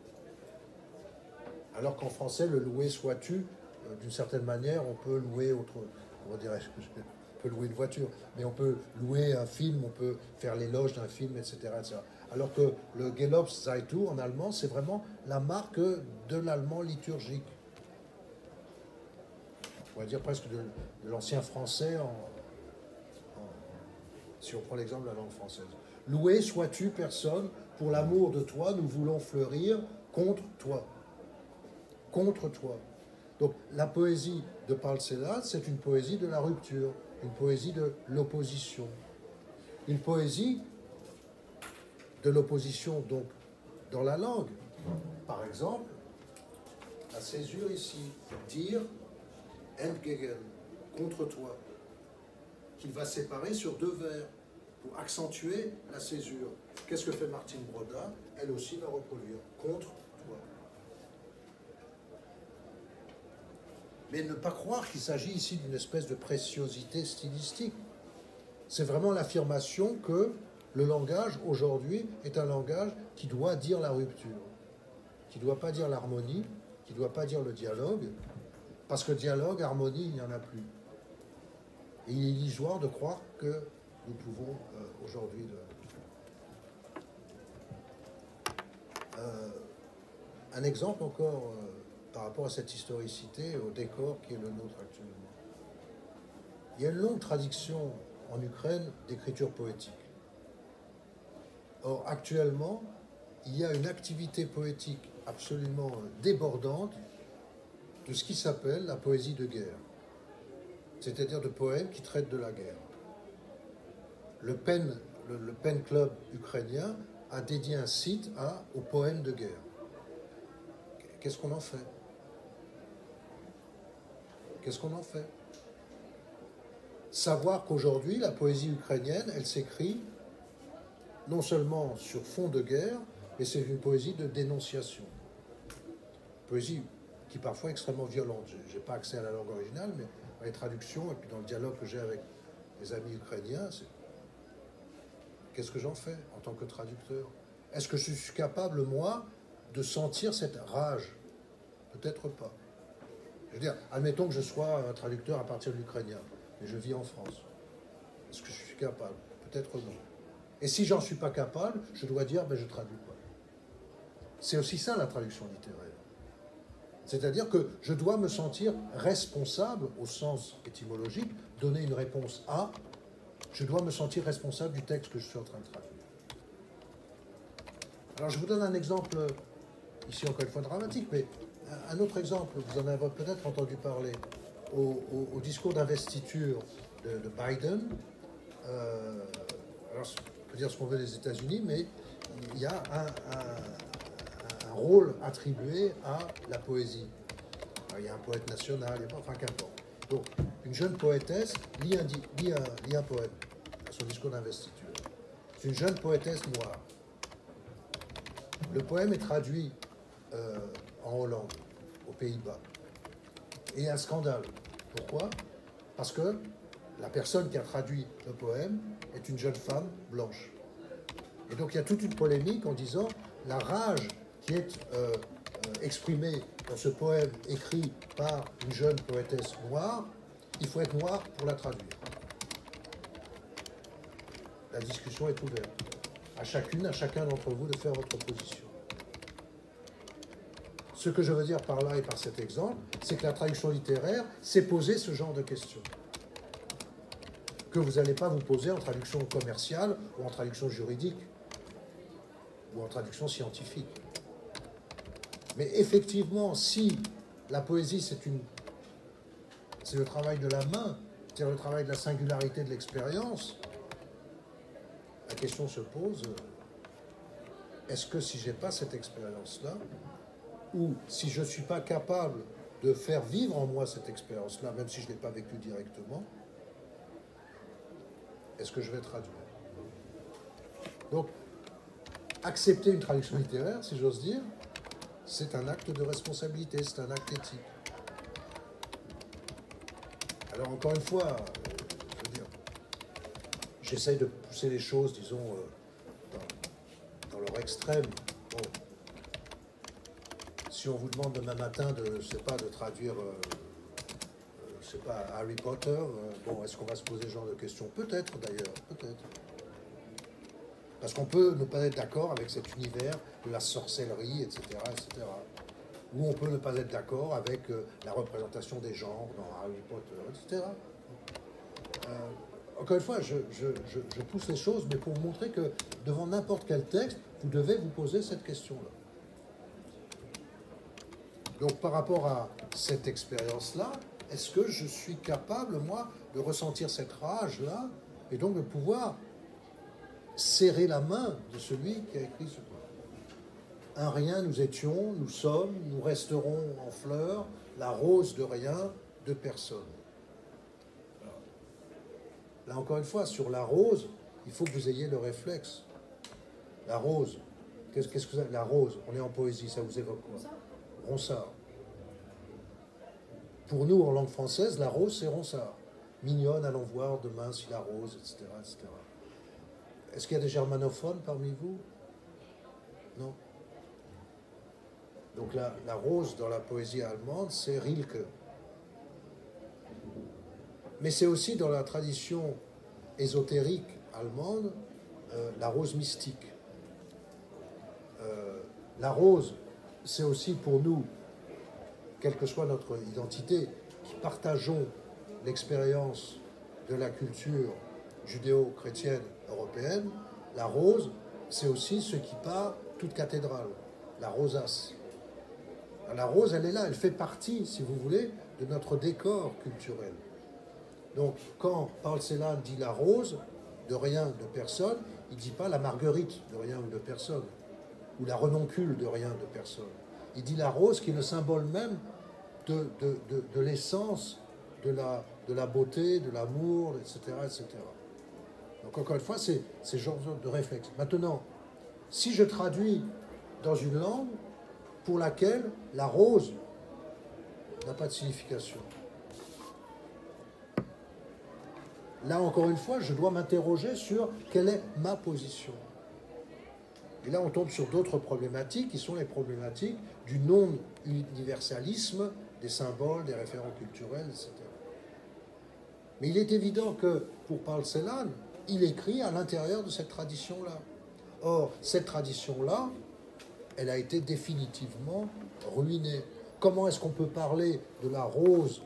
Alors qu'en français, le loué sois-tu, d'une certaine manière, on peut louer comment dirais-je, on peut louer une voiture, mais on peut louer un film, on peut faire l'éloge d'un film, etc., etc. Alors que le Gelobt sei du en allemand, c'est vraiment la marque de l'allemand liturgique. On va dire presque de l'ancien français, si on prend l'exemple de la langue française. Loué sois-tu, personne, pour l'amour de toi, nous voulons fleurir contre toi. Contre toi. Donc la poésie de Paul Celan, c'est une poésie de la rupture, une poésie de l'opposition. Une poésie de l'opposition, donc, dans la langue. Par exemple, la césure ici, dire entgegen, contre toi, qu'il va séparer sur deux vers pour accentuer la césure. Qu'est-ce que fait Martine Brodin? Elle aussi va reproduire contre toi. Mais ne pas croire qu'il s'agit ici d'une espèce de préciosité stylistique. C'est vraiment l'affirmation que le langage, aujourd'hui, est un langage qui doit dire la rupture, qui ne doit pas dire l'harmonie, qui ne doit pas dire le dialogue, parce que dialogue, harmonie, il n'y en a plus. Et il est illusoire de croire que nous pouvons aujourd'hui... un exemple encore par rapport à cette historicité, au décor qui est le nôtre actuellement. Il y a une longue tradition en Ukraine d'écriture poétique. Or, actuellement, il y a une activité poétique absolument débordante de ce qui s'appelle la poésie de guerre, c'est-à-dire de poèmes qui traitent de la guerre. Le Pen Club ukrainien a dédié un site aux poèmes de guerre. Qu'est-ce qu'on en fait? Qu'est-ce qu'on en fait? Savoir qu'aujourd'hui, la poésie ukrainienne, elle s'écrit non seulement sur fond de guerre, mais c'est une poésie de dénonciation. Poésie qui est parfois extrêmement violente. Je n'ai pas accès à la langue originale, mais dans les traductions et puis dans le dialogue que j'ai avec mes amis ukrainiens, qu'est-ce que j'en fais en tant que traducteur? Est-ce que je suis capable, moi, de sentir cette rage? Peut-être pas. Je veux dire, admettons que je sois un traducteur à partir de l'ukrainien, mais je vis en France. Est-ce que je suis capable? Peut-être non. Et si j'en suis pas capable, je dois dire, je traduis pas. C'est aussi ça la traduction littéraire. C'est-à-dire que je dois me sentir responsable, au sens étymologique, donner une réponse à, je dois me sentir responsable du texte que je suis en train de traduire. Alors je vous donne un exemple, ici encore une fois dramatique, mais un autre exemple, vous en avez peut-être entendu parler, au discours d'investiture de Biden. Alors on peut dire ce qu'on veut des États-Unis, mais il y a un rôle attribué à la poésie. Alors, il y a un poète national, enfin qu'importe. Donc, une jeune poétesse lit un poème à son discours d'investiture. C'est une jeune poétesse noire. Le poème est traduit en Hollande, aux Pays-Bas. Et il y a un scandale. Pourquoi? Parce que la personne qui a traduit le poème est une jeune femme blanche. Et donc il y a toute une polémique en disant la rage qui est exprimée dans ce poème écrit par une jeune poétesse noire, il faut être noir pour la traduire. La discussion est ouverte. À chacun d'entre vous de faire votre position. Ce que je veux dire par là et par cet exemple, c'est que la traduction littéraire, c'est poser ce genre de questions. Que vous n'allez pas vous poser en traduction commerciale ou en traduction juridique ou en traduction scientifique. Mais effectivement, si la poésie, c'est le travail de la main, c'est le travail de la singularité de l'expérience, la question se pose, est-ce que si je n'ai pas cette expérience-là, ou si je ne suis pas capable de faire vivre en moi cette expérience-là, même si je ne l'ai pas vécue directement, est-ce que je vais traduire? Donc, accepter une traduction littéraire, si j'ose dire, c'est un acte de responsabilité, c'est un acte éthique. Alors, encore une fois, je veux dire, j'essaye de pousser les choses, disons, dans leur extrême. Bon. Si on vous demande demain matin de, je sais pas, de traduire, je sais pas, Harry Potter, bon, est-ce qu'on va se poser ce genre de questions? Peut-être d'ailleurs, peut-être. Parce qu'on peut ne pas être d'accord avec cet univers de la sorcellerie, etc., etc. Ou on peut ne pas être d'accord avec la représentation des genres dans Harry Potter, etc. Encore une fois, je pousse les choses, mais pour vous montrer que devant n'importe quel texte, vous devez vous poser cette question-là. Donc par rapport à cette expérience-là, est-ce que je suis capable, moi, de ressentir cette rage-là, et donc de pouvoir serrer la main de celui qui a écrit ce poème? Un rien nous étions, nous sommes, nous resterons en fleurs, la rose de rien, de personne. Là encore une fois, sur la rose, il faut que vous ayez le réflexe. La rose, qu'est-ce que c'est? La rose, on est en poésie, ça vous évoque quoi? Ronsard. Pour nous, en langue française, la rose, c'est Ronsard. Mignonne, allons voir demain si la rose, etc., etc. Est-ce qu'il y a des germanophones parmi vous? Non. Donc la rose dans la poésie allemande, c'est Rilke. Mais c'est aussi dans la tradition ésotérique allemande, la rose mystique. La rose, c'est aussi pour nous, quelle que soit notre identité, qui partageons l'expérience de la culture judéo-chrétienne européenne, la rose, c'est aussi ce qui part toute cathédrale, la rosace. La rose, elle est là, elle fait partie, si vous voulez, de notre décor culturel. Donc, quand Paul Celan dit la rose, de rien, de personne, il ne dit pas la marguerite, de rien ou de personne, ou la renoncule, de rien, de personne. Il dit la rose, qui est le symbole même de l'essence, de la beauté, de l'amour, etc., etc. Donc, encore une fois, c'est ce genre de réflexe. Maintenant, si je traduis dans une langue pour laquelle la rose n'a pas de signification, là, encore une fois, je dois m'interroger sur quelle est ma position. Et là, on tombe sur d'autres problématiques qui sont les problématiques du non-universalisme des symboles, des référents culturels, etc. Mais il est évident que, pour Paul Celan, il écrit à l'intérieur de cette tradition-là. Or, cette tradition-là, elle a été définitivement ruinée. Comment est-ce qu'on peut parler de la rose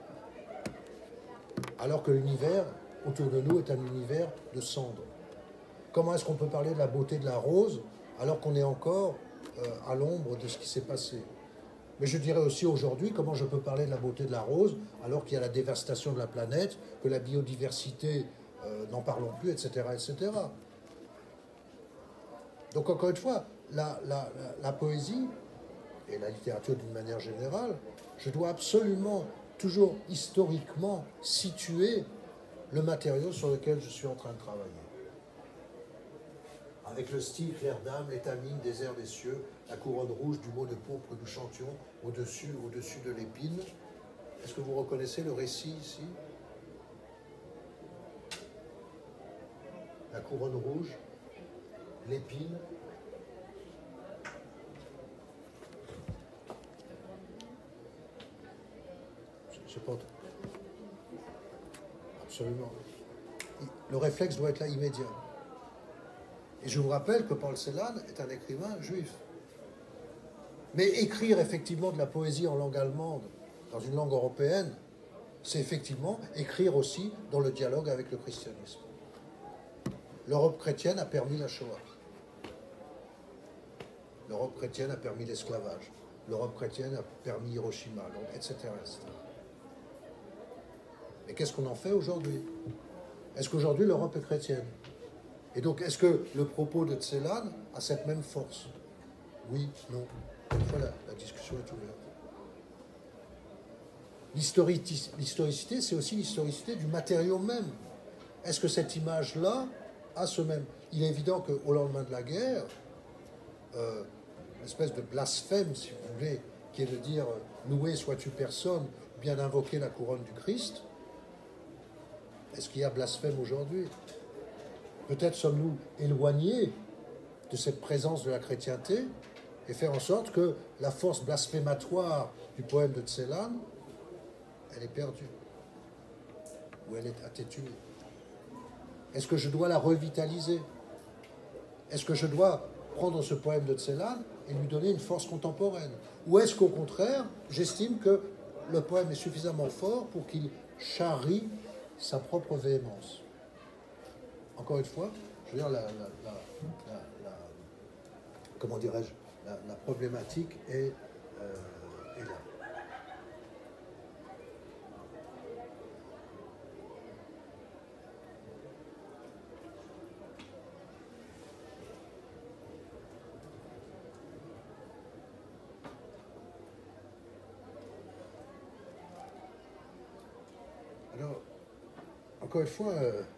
alors que l'univers autour de nous est un univers de cendres? Comment est-ce qu'on peut parler de la beauté de la rose alors qu'on est encore à l'ombre de ce qui s'est passé? Mais je dirais aussi aujourd'hui, comment je peux parler de la beauté de la rose alors qu'il y a la dévastation de la planète, que la biodiversité, n'en parlons plus, etc., etc. Donc encore une fois, la poésie et la littérature d'une manière générale, je dois absolument, toujours historiquement, situer le matériau sur lequel je suis en train de travailler. Avec le style clair d'âme, l'étamine, des airs des cieux, la couronne rouge du mot de pourpre nous chantions, au-dessus de l'épine. Est-ce que vous reconnaissez le récit ici? La couronne rouge, l'épine. Je sais pas. Absolument. Le réflexe doit être là immédiat. Et je vous rappelle que Paul Celan est un écrivain juif. Mais écrire effectivement de la poésie en langue allemande, dans une langue européenne, c'est effectivement écrire aussi dans le dialogue avec le christianisme. L'Europe chrétienne a permis la Shoah. L'Europe chrétienne a permis l'esclavage. l'Europe chrétienne a permis Hiroshima, donc, etc., etc. Mais qu'est-ce qu'on en fait aujourd'hui? Est-ce qu'aujourd'hui l'Europe est chrétienne? Et donc, est-ce que le propos de Celan a cette même force? Oui, non. Une fois, la discussion est ouverte. L'historicité, c'est aussi l'historicité du matériau même. Est-ce que cette image-là a ce même... Il est évident qu'au lendemain de la guerre, une espèce de blasphème, si vous voulez, qui est de dire « Loué sois-tu personne », ou bien d'invoquer la couronne du Christ. Est-ce qu'il y a blasphème aujourd'hui? Peut-être sommes-nous éloignés de cette présence de la chrétienté et faire en sorte que la force blasphématoire du poème de Celan, elle est perdue, ou elle est atténuée. Est-ce que je dois la revitaliser? Est-ce que je dois prendre ce poème de Celan et lui donner une force contemporaine? Ou est-ce qu'au contraire, j'estime que le poème est suffisamment fort pour qu'il charrie sa propre véhémence? Encore une fois, je veux dire, comment dirais-je, la problématique est là. Alors, encore une fois,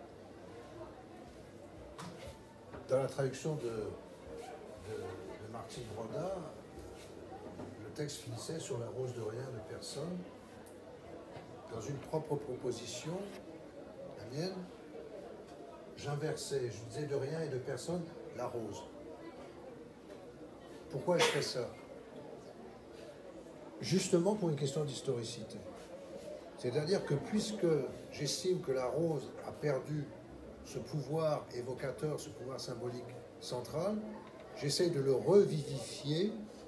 dans la traduction de Martine Broda, le texte finissait sur la rose de rien de personne. Dans une propre proposition, la mienne, j'inversais, je disais de rien et de personne, la rose. Pourquoi je fais ça? Justement pour une question d'historicité. C'est-à-dire que puisque j'estime que la rose a perdu ce pouvoir évocateur, ce pouvoir symbolique central, j'essaie de le revivifier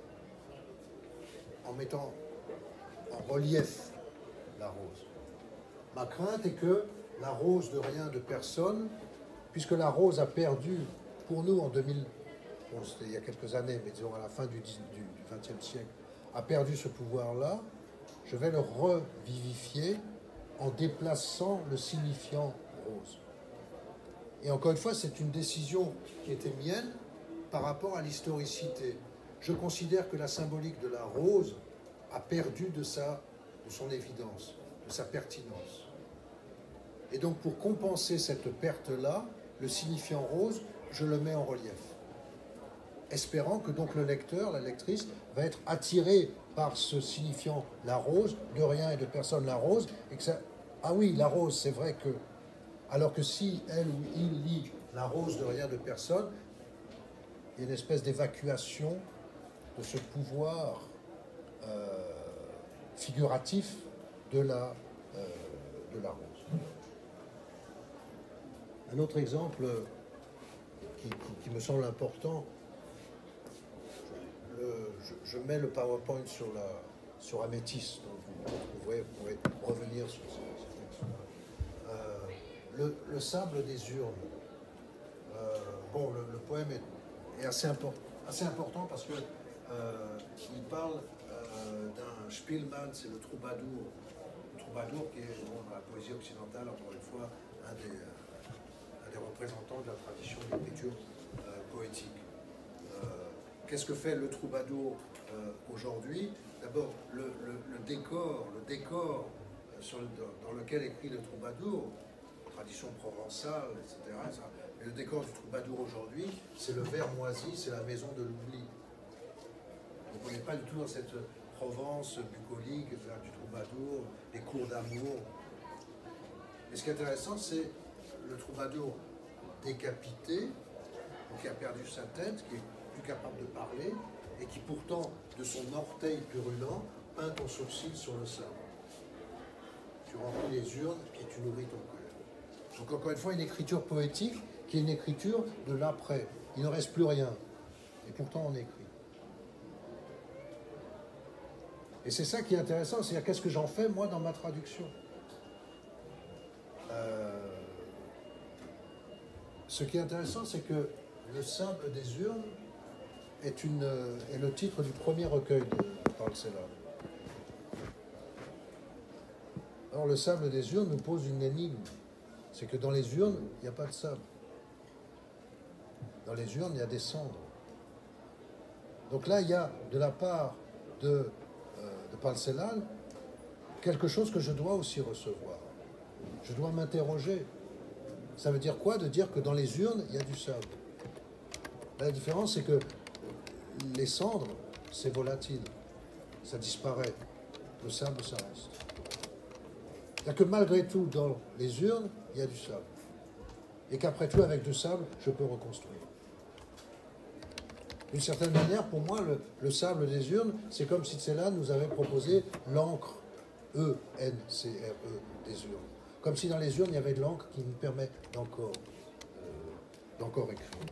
en mettant en relief la rose. Ma crainte est que la rose de rien, de personne, puisque la rose a perdu, pour nous en 2000, bon, c'était il y a quelques années, mais disons à la fin du XXe siècle, a perdu ce pouvoir-là, je vais le revivifier en déplaçant le signifiant rose. Et encore une fois, c'est une décision qui était mienne par rapport à l'historicité. Je considère que la symbolique de la rose a perdu de son évidence, de sa pertinence. Et donc pour compenser cette perte-là, le signifiant rose, je le mets en relief. Espérant que donc le lecteur, la lectrice, va être attiré par ce signifiant la rose, de rien et de personne la rose, et que ça... Ah oui, la rose, c'est vrai que... Alors que si elle ou il lit la rose de rien de personne, il y a une espèce d'évacuation de ce pouvoir figuratif de la rose. Un autre exemple qui me semble important, je mets le PowerPoint sur Améthyste, donc vous pourrez revenir sur ce texte. Le sable des urnes. Bon, le poème est assez important parce que il parle d'un Spielmann, c'est le troubadour. Le troubadour qui est dans la poésie occidentale, encore une fois, un des représentants de la tradition d'écriture poétique. Qu'est-ce que fait le troubadour aujourd'hui? D'abord, le décor dans lequel écrit le troubadour, tradition provençale, etc. Mais le décor du troubadour aujourd'hui, c'est le verre moisi, c'est la maison de l'oubli. Donc on n'est pas du tout dans cette Provence bucolique du troubadour, les cours d'amour. Et ce qui est intéressant, c'est le troubadour décapité, donc qui a perdu sa tête, qui est plus capable de parler, et qui pourtant, de son orteil purulent, peint ton sourcil sur le sable. Tu remplis les urnes et tu nourris ton cœur. Donc encore une fois, une écriture poétique qui est une écriture de l'après. Il ne reste plus rien. Et pourtant, on écrit. Et c'est ça qui est intéressant, c'est-à-dire qu'est-ce que j'en fais, moi, dans ma traduction. Ce qui est intéressant, c'est que le sable des urnes est le titre du premier recueil Paul Celan. Alors le sable des urnes nous pose une énigme. C'est que dans les urnes, il n'y a pas de sable. Dans les urnes, il y a des cendres. Donc là, il y a de la part de Paul Celan quelque chose que je dois aussi recevoir. Je dois m'interroger. Ça veut dire quoi de dire que dans les urnes, il y a du sable? La différence, c'est que les cendres, c'est volatile. Ça disparaît. Le sable, ça reste. C'est-à-dire que malgré tout, dans les urnes, il y a du sable. Et qu'après tout, avec du sable, je peux reconstruire. D'une certaine manière, pour moi, le sable des urnes, c'est comme si Celan nous avait proposé l'encre, E-N-C-R-E, des urnes. Comme si dans les urnes, il y avait de l'encre qui nous permet d'encore écrire.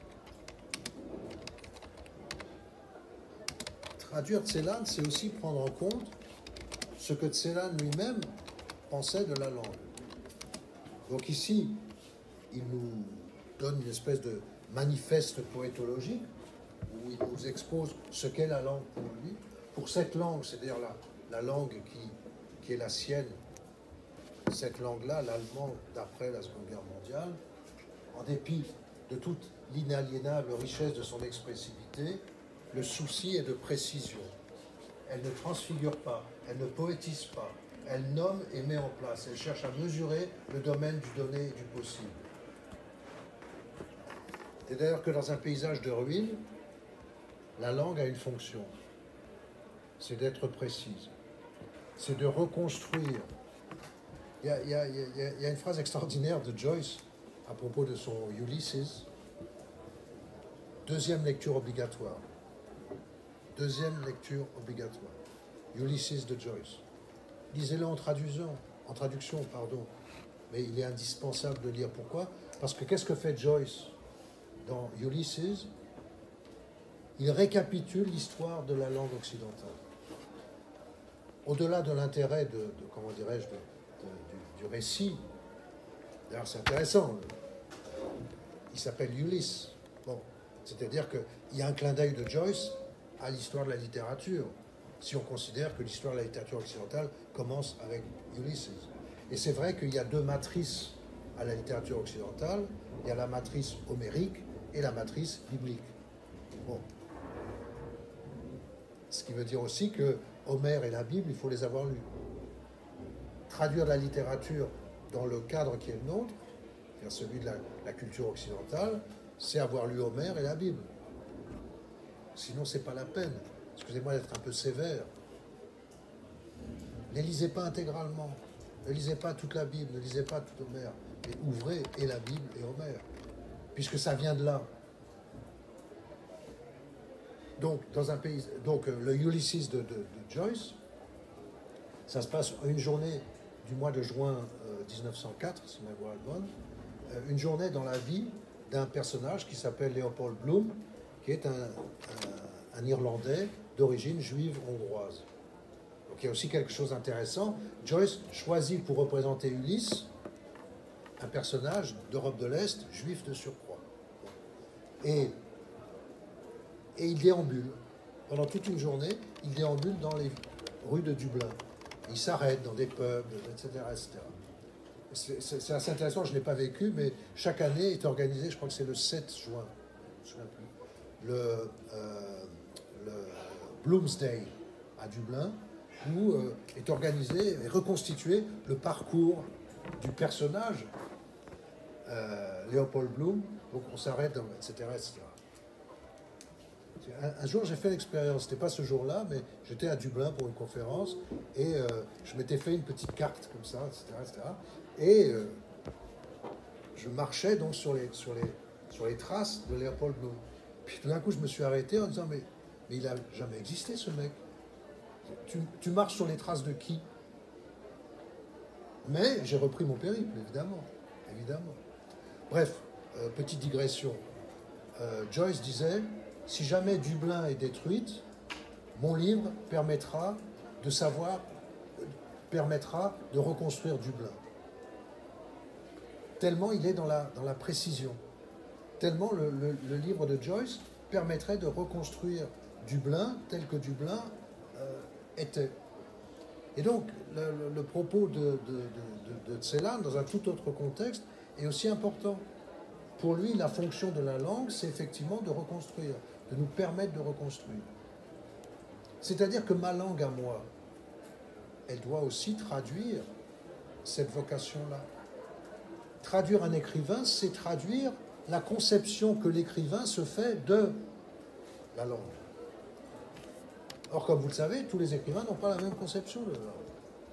Traduire Celan, c'est aussi prendre en compte ce que Celan lui-même pensait de la langue. Donc ici, il nous donne une espèce de manifeste poétologique où il nous expose ce qu'est la langue pour lui. Pour cette langue, c'est-à-dire la langue qui est la sienne, cette langue-là, l'allemand d'après la Seconde Guerre mondiale, en dépit de toute l'inaliénable richesse de son expressivité, le souci est de précision. Elle ne transfigure pas, elle ne poétise pas, elle nomme et met en place, elle cherche à mesurer le domaine du donné et du possible. C'est d'ailleurs que dans un paysage de ruines, la langue a une fonction, c'est d'être précise, c'est de reconstruire. Il y a une phrase extraordinaire de Joyce à propos de son Ulysses. Deuxième lecture obligatoire. Deuxième lecture obligatoire. Ulysses de Joyce. Lisez-le en traduction, mais il est indispensable de lire. Pourquoi? Parce que qu'est-ce que fait Joyce dans Ulysses? Il récapitule l'histoire de la langue occidentale. Au-delà de l'intérêt comment dirais-je, du récit, d'ailleurs c'est intéressant, il s'appelle Ulysse. Bon, c'est-à-dire qu'il y a un clin d'œil de Joyce à l'histoire de la littérature, si on considère que l'histoire de la littérature occidentale commence avec Ulysses. Et c'est vrai qu'il y a deux matrices à la littérature occidentale, il y a la matrice homérique et la matrice biblique. Bon. Ce qui veut dire aussi que Homère et la Bible, il faut les avoir lus. Traduire la littérature dans le cadre qui est le nôtre, c'est-à-dire celui de la culture occidentale, c'est avoir lu Homère et la Bible. Sinon, c'est pas la peine. Excusez-moi d'être un peu sévère. Ne lisez pas intégralement. Ne lisez pas toute la Bible, ne lisez pas tout Homère. Mais ouvrez et la Bible et Homère. Puisque ça vient de là. Donc, le Ulysses de Joyce, ça se passe une journée du mois de juin 1904, si ma mémoire est bonne, une journée dans la vie d'un personnage qui s'appelle Leopold Bloom, qui est un Irlandais d'origine juive hongroise. Donc il y a aussi quelque chose d'intéressant. Joyce choisit pour représenter Ulysse un personnage d'Europe de l'Est, juif de surcroît. Et il déambule. Pendant toute une journée, il déambule dans les rues de Dublin. Il s'arrête dans des pubs, etc. etc. C'est assez intéressant, je ne l'ai pas vécu, mais chaque année est organisé, je crois que c'est le 7 juin, je ne me souviens plus, le Bloomsday à Dublin, où est organisé et reconstitué le parcours du personnage Leopold Bloom. Donc on s'arrête, etc., etc. Un jour, j'ai fait l'expérience, c'était pas ce jour-là, mais j'étais à Dublin pour une conférence et je m'étais fait une petite carte comme ça, etc., etc. Et je marchais donc sur les traces de Leopold Bloom. Puis tout d'un coup, je me suis arrêté en disant mais il n'a jamais existé ce mec. Tu marches sur les traces de qui? Mais j'ai repris mon périple, évidemment. Bref, petite digression. Joyce disait: si jamais Dublin est détruite, mon livre permettra de reconstruire Dublin. Tellement il est dans la précision. Tellement le livre de Joyce permettrait de reconstruire Dublin tel que Dublin était. Et donc, le propos de Celan, dans un tout autre contexte, est aussi important. Pour lui, la fonction de la langue, c'est effectivement de reconstruire, de nous permettre de reconstruire. C'est-à-dire que ma langue à moi, elle doit aussi traduire cette vocation-là. Traduire un écrivain, c'est traduire la conception que l'écrivain se fait de la langue. Or, comme vous le savez, tous les écrivains n'ont pas la même conception de la langue.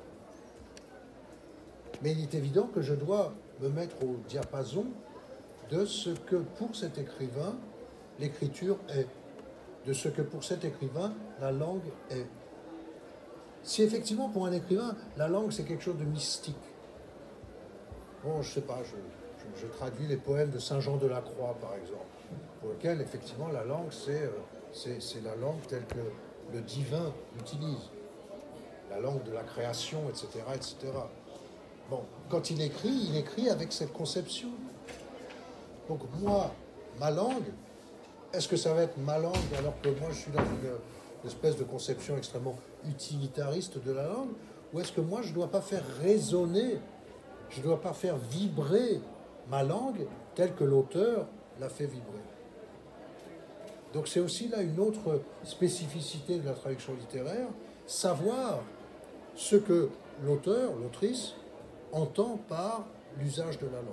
Mais il est évident que je dois me mettre au diapason de ce que pour cet écrivain, l'écriture est, de ce que pour cet écrivain, la langue est. Si effectivement, pour un écrivain, la langue, c'est quelque chose de mystique. Bon, je sais pas, je traduis les poèmes de Saint Jean de la Croix, par exemple, pour lequel, effectivement, la langue, c'est la langue telle que le divin l'utilise. La langue de la création, etc., etc. Bon, quand il écrit avec cette conception. Donc moi, ma langue, est-ce que ça va être ma langue alors que moi je suis dans une espèce de conception extrêmement utilitariste de la langue? Ou est-ce que moi je ne dois pas faire résonner, je ne dois pas faire vibrer ma langue telle que l'auteur l'a fait vibrer? Donc c'est aussi là une autre spécificité de la traduction littéraire, savoir ce que l'auteur, l'autrice, entend par l'usage de la langue.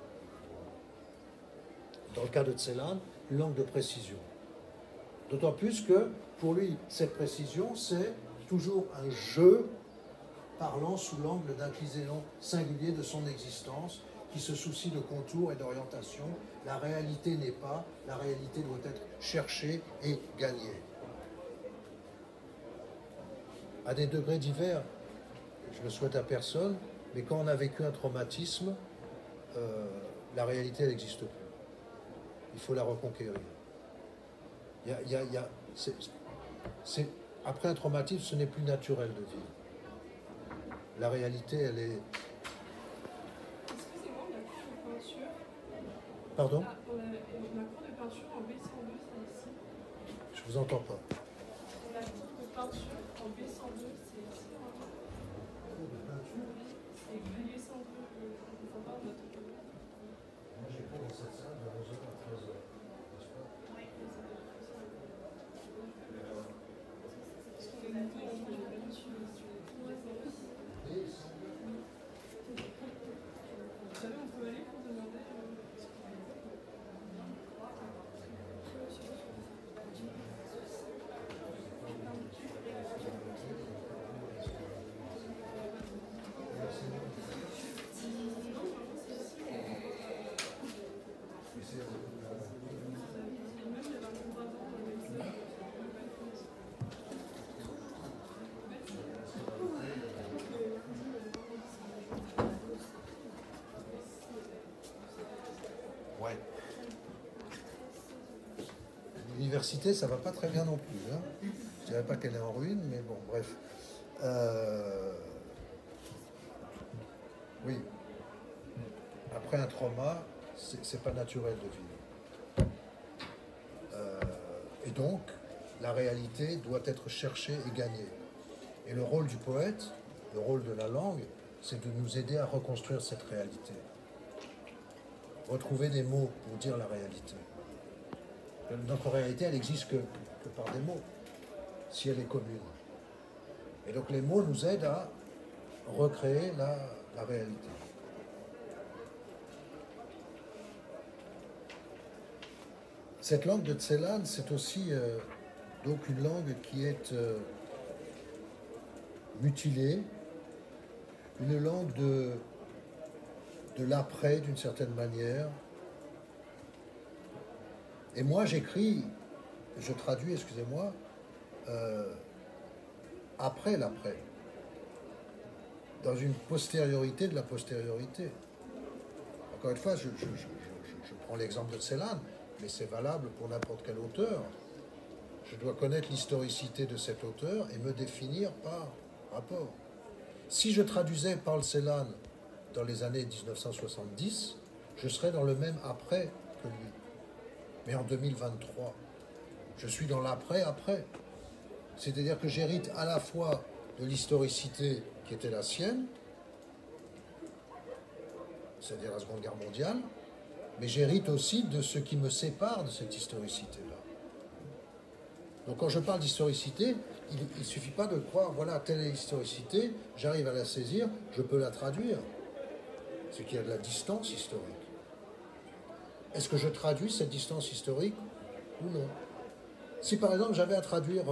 Dans le cas de Celan, une langue de précision. D'autant plus que, pour lui, cette précision, c'est toujours un jeu parlant sous l'angle d'un cliséon singulier de son existence, qui se soucie de contours et d'orientation. La réalité n'est pas, la réalité doit être cherchée et gagnée. À des degrés divers, je ne le souhaite à personne, mais quand on a vécu un traumatisme, la réalité, elle n'existe plus. Il faut la reconquérir. Après un traumatisme, ce n'est plus naturel de vivre. La réalité, elle est... Excusez-moi, on a cours de peinture. Pardon? On a cours de peinture en B102, c'est ici. Je vous entends pas. On a cours de peinture en B102, c'est ici. Cours de peinture? C'est B102, je ne comprends pas notre cours. Moi, j'ai cours dans cette salle de 11h à 13h. N'est-ce pas? Oui, parce qu'on est monté dans une peinture. Vous savez, on peut aller pour demander. Ouais. L'université, ça va pas très bien non plus. Hein. Je dirais pas qu'elle est en ruine, mais bon, bref. Oui. Après un trauma, c'est pas naturel de vivre. Et donc, la réalité doit être cherchée et gagnée. Et le rôle du poète, le rôle de la langue, c'est de nous aider à reconstruire cette réalité. Retrouver des mots pour dire la réalité. Notre réalité, elle n'existe que par des mots, si elle est commune. Et donc les mots nous aident à recréer la réalité. Cette langue de Celan, c'est aussi donc une langue qui est mutilée, une langue de l'après d'une certaine manière. Et moi j'écris, je traduis, excusez-moi, après l'après, dans une postériorité de la postériorité. Encore une fois, je prends l'exemple de Celan, mais c'est valable pour n'importe quel auteur. Je dois connaître l'historicité de cet auteur et me définir par rapport. Si je traduisais Paul Celan dans les années 1970, je serais dans le même après que lui. Mais en 2023, je suis dans l'après-après. C'est-à-dire que j'hérite à la fois de l'historicité qui était la sienne, c'est-à-dire la Seconde Guerre mondiale, mais j'hérite aussi de ce qui me sépare de cette historicité-là. Donc quand je parle d'historicité, il ne suffit pas de croire, voilà, telle est l'historicité, j'arrive à la saisir, je peux la traduire. C'est qu'il y a de la distance historique. Est-ce que je traduis cette distance historique ou non? Si par exemple j'avais à traduire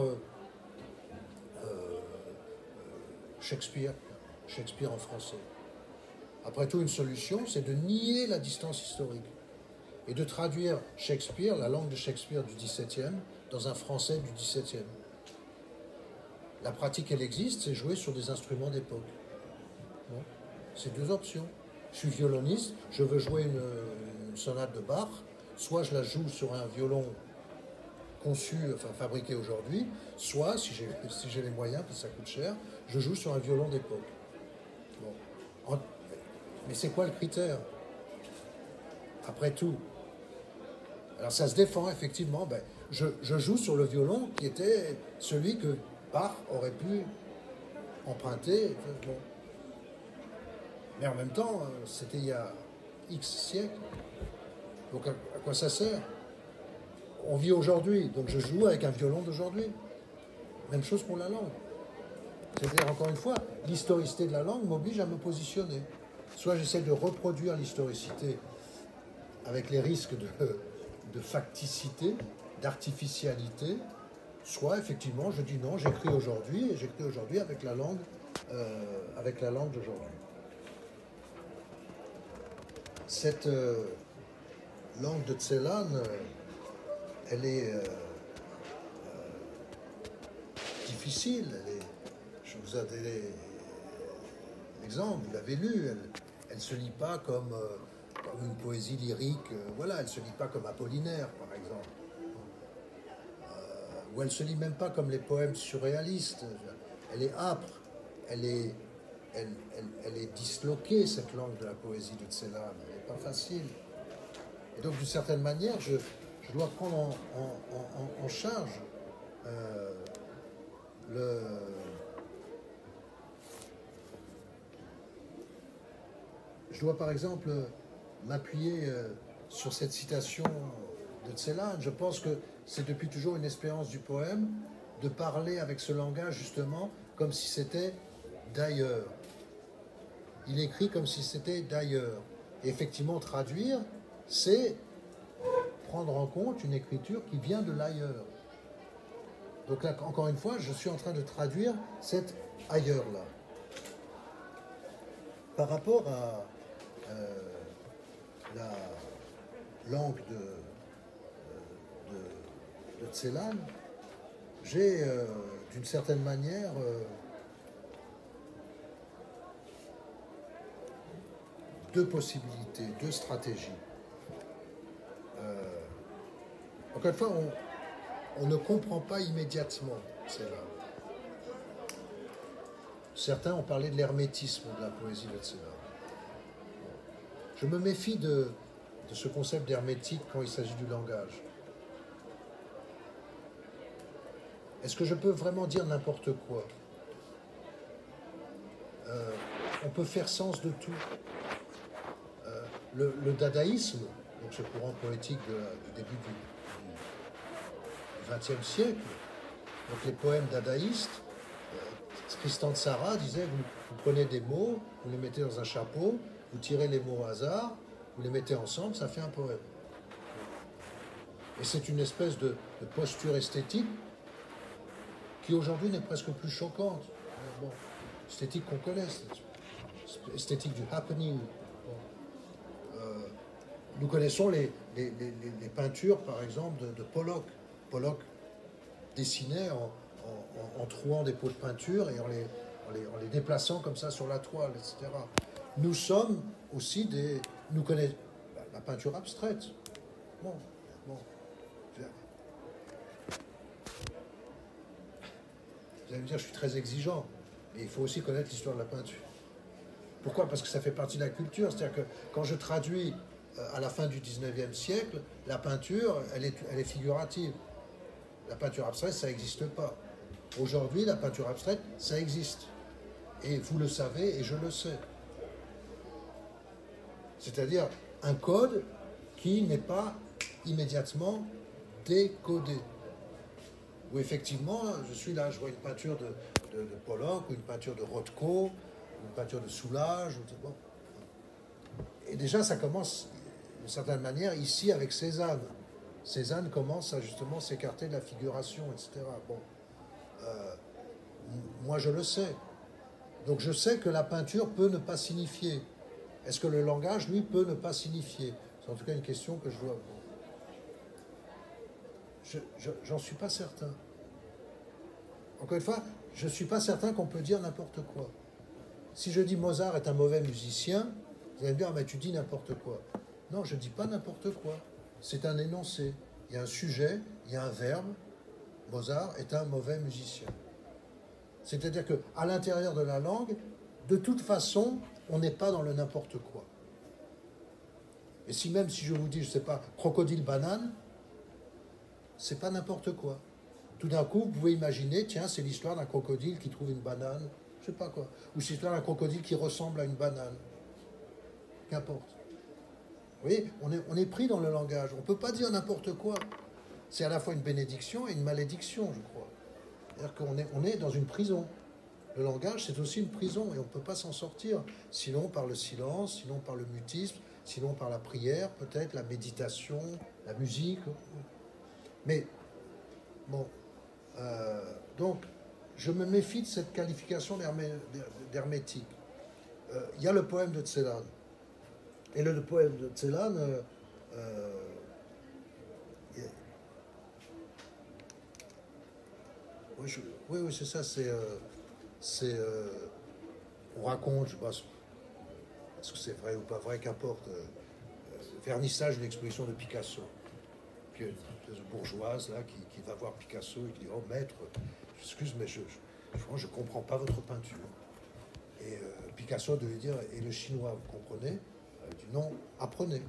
Shakespeare en français, après tout une solution, c'est de nier la distance historique et de traduire Shakespeare, la langue de Shakespeare du XVIIe, dans un français du XVIIe. La pratique, elle existe, c'est jouer sur des instruments d'époque. Bon. C'est deux options. Je suis violoniste, je veux jouer une sonate de Bach, soit je la joue sur un violon conçu, enfin fabriqué aujourd'hui, soit, si j'ai les moyens, parce que ça coûte cher, je joue sur un violon d'époque. Bon. Mais c'est quoi le critère? Après tout. Alors ça se défend, effectivement. Ben, je joue sur le violon qui était celui que Bach aurait pu emprunter. Bon. Mais en même temps, c'était il y a X siècles. Donc à quoi ça sert? On vit aujourd'hui, donc je joue avec un violon d'aujourd'hui. Même chose pour la langue. C'est-à-dire, encore une fois, l'historicité de la langue m'oblige à me positionner. Soit j'essaie de reproduire l'historicité avec les risques de facticité, d'artificialité, soit effectivement je dis non, j'écris aujourd'hui, et j'écris aujourd'hui avec la langue d'aujourd'hui. Cette langue de Tselan, elle est difficile. Je vous ai donné l'exemple, vous l'avez lu, elle ne se lit pas comme une poésie lyrique, voilà, elle ne se lit pas comme Apollinaire, par exemple. Ou elle ne se lit même pas comme les poèmes surréalistes. Elle est âpre, elle est disloquée, cette langue de la poésie de Tselan, elle n'est pas facile. Et donc, d'une certaine manière, je dois prendre en charge je dois, par exemple, m'appuyer sur cette citation de Tselan. Je pense que c'est depuis toujours une espérance du poème de parler avec ce langage, justement, comme si c'était d'ailleurs. Il écrit comme si c'était d'ailleurs. Et effectivement, traduire, c'est prendre en compte une écriture qui vient de l'ailleurs. Donc là, encore une fois, je suis en train de traduire cet ailleurs-là. Par rapport à la langue de Tselan, j'ai d'une certaine manière deux possibilités, deux stratégies. Encore une fois, on ne comprend pas immédiatement Tselan. Certains ont parlé de l'hermétisme de la poésie de Tselan. Je me méfie de ce concept d'hermétique quand il s'agit du langage. Est-ce que je peux vraiment dire n'importe quoi? On peut faire sens de tout. Le dadaïsme, donc ce courant poétique du début du XXe siècle, donc les poèmes dadaïstes, Tristan Tzara disait, vous prenez des mots, vous les mettez dans un chapeau, vous tirez les mots au hasard, vous les mettez ensemble, ça fait un poème. Et c'est une espèce de posture esthétique qui aujourd'hui n'est presque plus choquante. Bon, esthétique qu'on connaît, esthétique du happening. Bon. Nous connaissons les peintures, par exemple, de Pollock. Pollock dessinait en trouant des pots de peinture et en les déplaçant comme ça sur la toile, etc. Nous sommes aussi nous connaissons la peinture abstraite. Bon. Vous allez me dire, je suis très exigeant, mais il faut aussi connaître l'histoire de la peinture. Pourquoi? Parce que ça fait partie de la culture. C'est-à-dire que quand je traduis à la fin du 19e siècle, la peinture, elle est figurative. La peinture abstraite, ça n'existe pas. Aujourd'hui, la peinture abstraite, ça existe. Et vous le savez et je le sais. C'est-à-dire un code qui n'est pas immédiatement décodé. Où effectivement, je suis là, je vois une peinture de Pollock, ou une peinture de Rothko, une peinture de Soulages. Bon. Et déjà, ça commence d'une certaine manière ici avec Cézanne. Cézanne commence à justement s'écarter de la figuration, etc. Bon. Moi, je le sais. Donc je sais que la peinture peut ne pas signifier. Est-ce que le langage, lui, peut ne pas signifier? C'est en tout cas une question que je dois... J'en suis pas certain. Encore une fois, je ne suis pas certain qu'on peut dire n'importe quoi. Si je dis Mozart est un mauvais musicien, vous allez me dire, ah, mais tu dis n'importe quoi. Non, je ne dis pas n'importe quoi. C'est un énoncé. Il y a un sujet, il y a un verbe. Mozart est un mauvais musicien. C'est-à-dire qu'à l'intérieur de la langue, de toute façon, on n'est pas dans le n'importe quoi. Et si même si je vous dis, je ne sais pas, crocodile banane, c'est pas n'importe quoi. Tout d'un coup, vous pouvez imaginer, tiens, c'est l'histoire d'un crocodile qui trouve une banane, je sais pas quoi. Ou c'est l'histoire d'un crocodile qui ressemble à une banane. Qu'importe. Vous voyez, on est pris dans le langage. On ne peut pas dire n'importe quoi. C'est à la fois une bénédiction et une malédiction, je crois. C'est-à-dire qu'on est dans une prison. Le langage, c'est aussi une prison et on ne peut pas s'en sortir. Sinon par le silence, sinon par le mutisme, sinon par la prière, peut-être la méditation, la musique. Mais, bon, donc, je me méfie de cette qualification d'hermétique. Il y a le poème de Celan. Et le poème de Celan, oui, c'est ça, on raconte, je sais pas, est-ce que c'est vrai ou pas vrai, qu'importe, vernissage de l'exposition de Picasso. Puis une bourgeoise là qui va voir Picasso et qui dit, oh maître, excuse, mais je ne comprends pas votre peinture. Et Picasso devait dire, et le chinois, vous comprenez? Il dit, non, apprenez.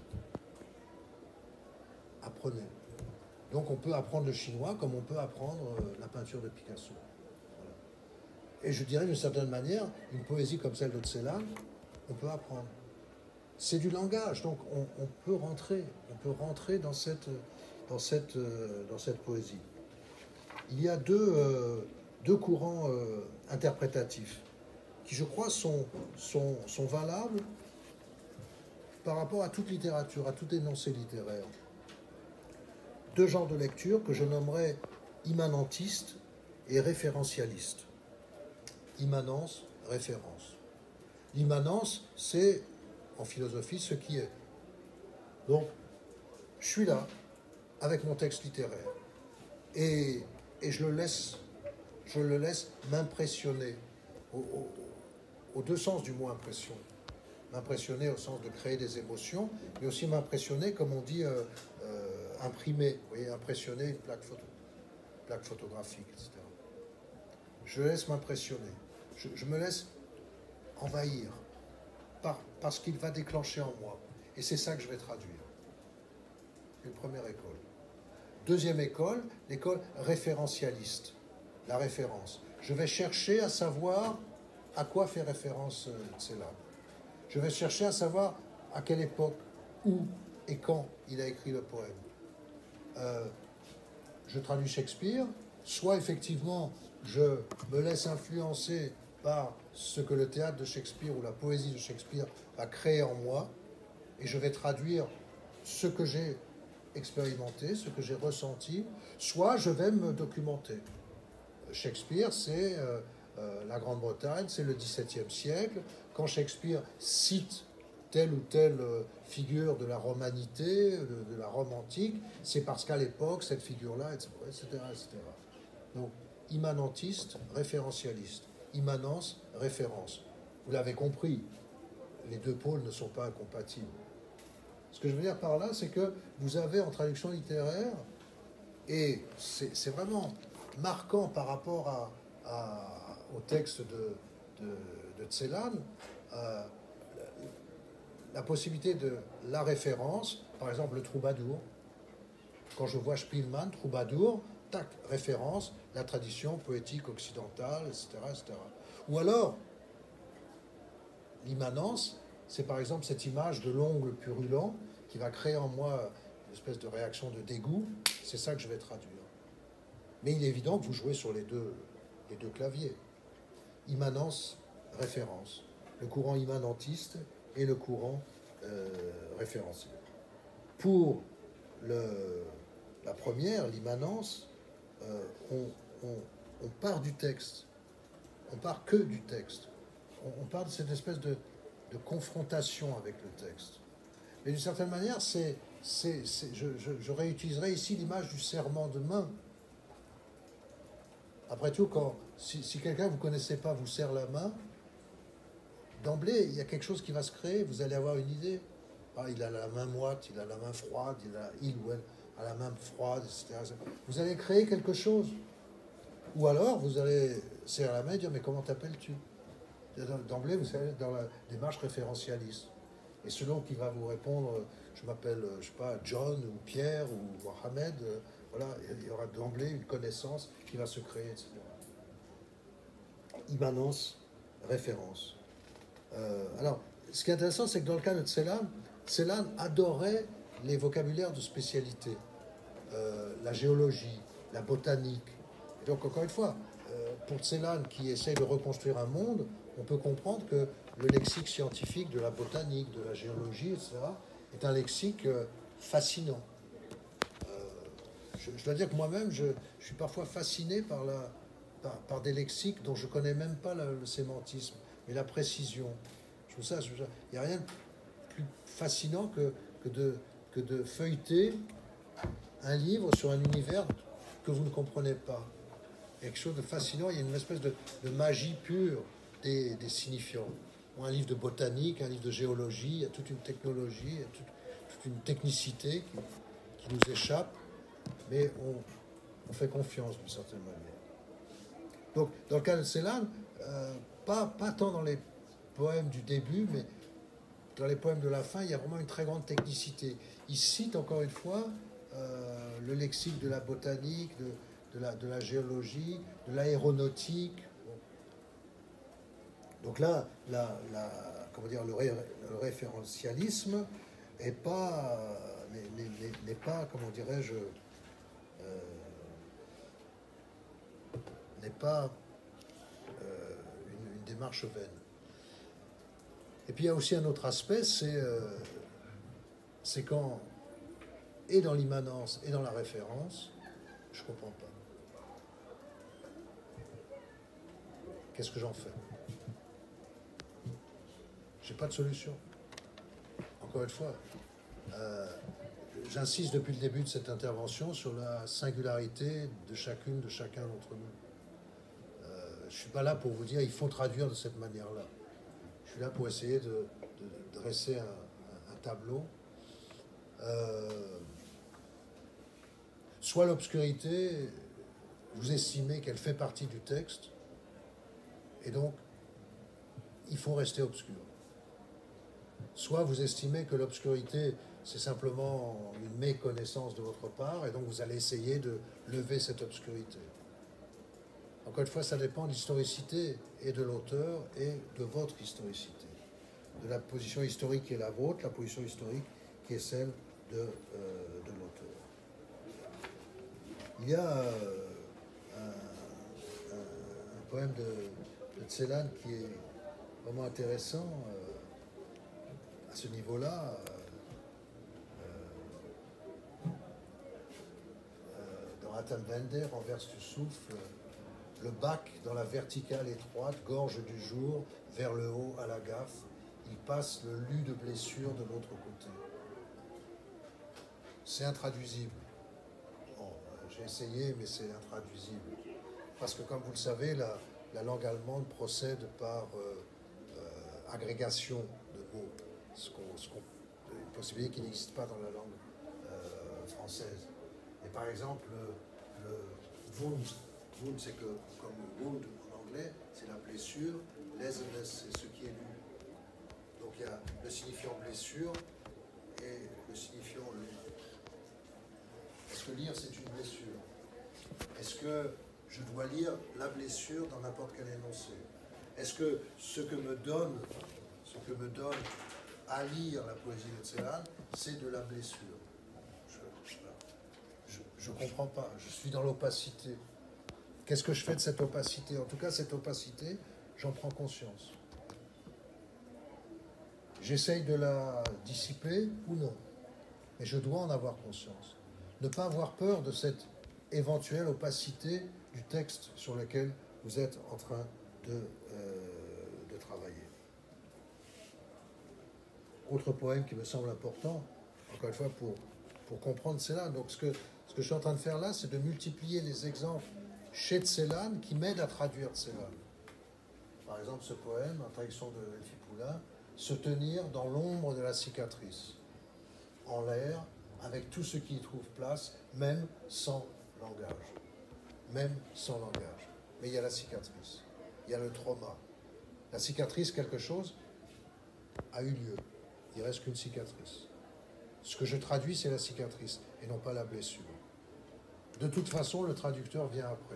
Apprenez. Donc on peut apprendre le chinois comme on peut apprendre la peinture de Picasso. Voilà. Et je dirais d'une certaine manière, une poésie comme celle de Celan, on peut apprendre. C'est du langage, donc on peut rentrer dans cette poésie. Il y a deux courants interprétatifs qui, je crois, sont valables par rapport à toute littérature, à tout énoncé littéraire. Deux genres de lecture que je nommerais immanentiste et référentialiste. Immanence, référence. L'immanence, c'est, en philosophie, ce qui est. Donc, je suis là, avec mon texte littéraire, et je le laisse m'impressionner, aux deux sens du mot impression. M'impressionner au sens de créer des émotions, mais aussi m'impressionner, comme on dit, imprimer, vous voyez, impressionner une plaque photographique, etc. Je laisse m'impressionner, je me laisse envahir par ce qu'il va déclencher en moi. Et c'est ça que je vais traduire. Une première école. Deuxième école, l'école référentialiste. La référence. Je vais chercher à savoir à quoi fait référence Celan. Je vais chercher à savoir à quelle époque, où et quand il a écrit le poème. Je traduis Shakespeare, soit effectivement je me laisse influencer par ce que le théâtre de Shakespeare ou la poésie de Shakespeare va créer en moi, et je vais traduire ce que j'ai expérimenté, ce que j'ai ressenti, soit je vais me documenter. Shakespeare, c'est la Grande-Bretagne, c'est le XVIIe siècle. Quand Shakespeare cite telle ou telle figure de la romanité, de la Rome antique, c'est parce qu'à l'époque, cette figure-là, etc., etc. Donc, immanentiste, référentialiste. Immanence, référence. Vous l'avez compris, les deux pôles ne sont pas incompatibles. Ce que je veux dire par là, c'est que vous avez en traduction littéraire, et c'est vraiment marquant par rapport au texte de Celan, la possibilité de la référence, par exemple le troubadour. Quand je vois Spielmann, troubadour, tac, référence, la tradition poétique occidentale, etc., etc. Ou alors, l'immanence, c'est par exemple cette image de l'ongle purulent qui va créer en moi une espèce de réaction de dégoût. C'est ça que je vais traduire. Mais il est évident que vous jouez sur les deux claviers. Immanence, référence. Le courant immanentiste et le courant référentiel. Pour la première, l'immanence, on part du texte. On part que du texte. On part de cette espèce de confrontation avec le texte. Mais d'une certaine manière, je réutiliserai ici l'image du serment de main. Après tout, si quelqu'un que vous ne connaissez pas vous serre la main, d'emblée, il y a quelque chose qui va se créer, vous allez avoir une idée. Ah, il a la main moite, il a la main froide, il ou elle a la main froide, etc. Vous allez créer quelque chose. Ou alors, vous allez serrer la main et dire, mais comment t'appelles-tu? D'emblée, vous allez dans la démarche référentialiste. Et selon qui va vous répondre, je m'appelle, je sais pas, John ou Pierre ou Mohamed, voilà, il y aura d'emblée une connaissance qui va se créer, etc. Immanence, référence. Alors, ce qui est intéressant, c'est que dans le cas de Celan adorait les vocabulaires de spécialité, la géologie, la botanique. Et donc, encore une fois, pour Celan, qui essaie de reconstruire un monde, on peut comprendre que le lexique scientifique de la botanique, de la géologie, etc., est un lexique fascinant. Je dois dire que moi-même, je suis parfois fasciné par des lexiques dont je ne connais même pas le sémantisme, mais la précision. Je trouve ça, il n'y a rien de plus fascinant que de feuilleter un livre sur un univers que vous ne comprenez pas. Quelque chose de fascinant, il y a une espèce de magie pure des signifiants. Un livre de botanique, un livre de géologie, il y a toute une technologie, il y a toute une technicité qui nous échappe, mais on fait confiance d'une certaine manière. Donc, dans le cas de Celan, pas tant dans les poèmes du début, mais dans les poèmes de la fin, il y a vraiment une très grande technicité. Il cite encore une fois le lexique de la botanique, de la géologie, de l'aéronautique. Donc là, comment dire, le référentialisme n'est pas, comment dirais-je, n'est pas une démarche vaine. Et puis il y a aussi un autre aspect, c'est quand, et dans l'immanence et dans la référence, je ne comprends pas. Qu'est-ce que j'en fais? Je n'ai pas de solution. Encore une fois, j'insiste depuis le début de cette intervention sur la singularité de chacun d'entre nous. Je ne suis pas là pour vous dire il faut traduire de cette manière-là. Je suis là pour essayer de dresser un tableau. Soit l'obscurité, vous estimez qu'elle fait partie du texte, et donc il faut rester obscur. Soit vous estimez que l'obscurité, c'est simplement une méconnaissance de votre part, et donc vous allez essayer de lever cette obscurité. Encore une fois, ça dépend de l'historicité et de l'auteur et de votre historicité, de la position historique qui est la vôtre, la position historique qui est celle de l'auteur. Il y a un poème de Celan qui est vraiment intéressant à ce niveau-là. Dans Atamwende, renverse du souffle, le bac dans la verticale étroite, gorge du jour, vers le haut à la gaffe, il passe le lu de blessure de l'autre côté. C'est intraduisible. Bon, j'ai essayé, mais c'est intraduisible. Parce que, comme vous le savez, la langue allemande procède par agrégation de mots. Une possibilité qui n'existe pas dans la langue française. Et par exemple, le Wund, c'est que, comme wound en anglais, c'est la blessure, leseness, c'est ce qui est lu. Donc il y a le signifiant blessure et le signifiant lu. Parce que lire, c'est une blessure. Est-ce que je dois lire la blessure dans n'importe quel énoncé? Est-ce que ce que me donne à lire la poésie de Celan, c'est de la blessure? Je ne comprends pas, je suis dans l'opacité. Qu'est-ce que je fais de cette opacité? En tout cas, cette opacité, j'en prends conscience. J'essaye de la dissiper ou non, mais je dois en avoir conscience. Ne pas avoir peur de cette éventuelle opacité du texte sur lequel vous êtes en train de travailler. Autre poème qui me semble important, encore une fois, pour comprendre Celan. Donc ce que je suis en train de faire là, c'est de multiplier les exemples chez Celan qui m'aident à traduire Celan. Par exemple, ce poème, en traduction de Elfie Poulain, se tenir dans l'ombre de la cicatrice, en l'air, avec tout ce qui y trouve place, même sans langage. Même sans langage. Mais il y a la cicatrice, il y a le trauma. La cicatrice, quelque chose a eu lieu. Il ne reste qu'une cicatrice. Ce que je traduis, c'est la cicatrice, et non pas la blessure. De toute façon, le traducteur vient après.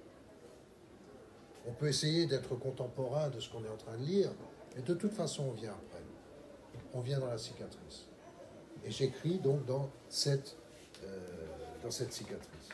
On peut essayer d'être contemporain de ce qu'on est en train de lire, mais de toute façon, on vient après. On vient dans la cicatrice. Et j'écris donc dans cette cicatrice.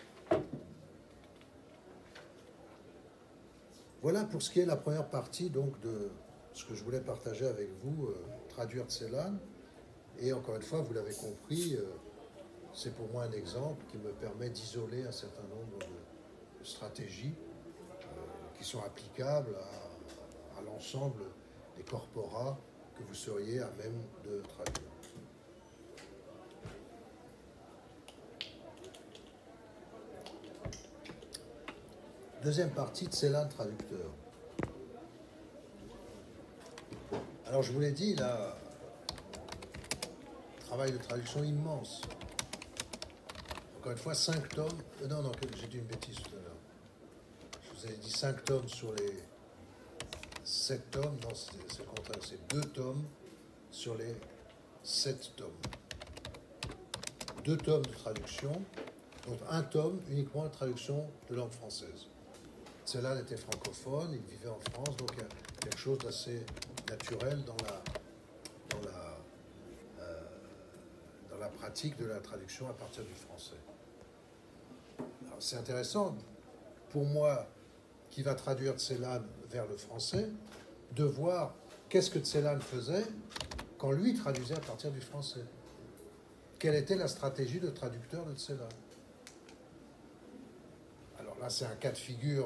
Voilà pour ce qui est la première partie donc, de ce que je voulais partager avec vous, traduire Celan. Et encore une fois, vous l'avez compris, c'est pour moi un exemple qui me permet d'isoler un certain nombre de stratégies qui sont applicables à l'ensemble des corporats que vous seriez à même de traduire. Deuxième partie de Celan traducteur. Alors je vous l'ai dit, il a un travail de traduction immense. Encore une fois, 5 tomes. Non, j'ai dit une bêtise tout à l'heure. Je vous ai dit 5 tomes sur les 7 tomes. Non, c'est le contraire, c'est 2 tomes sur les 7 tomes. 2 tomes de traduction, donc 1 tome uniquement de traduction de langue française. Celan était francophone, il vivait en France, donc il y a quelque chose d'assez naturel dans la pratique de la traduction à partir du français. Alors c'est intéressant, pour moi, qui va traduire Celan vers le français, de voir qu'est-ce que Celan faisait quand lui traduisait à partir du français. Quelle était la stratégie de traducteur de Celan? Alors là, c'est un cas de figure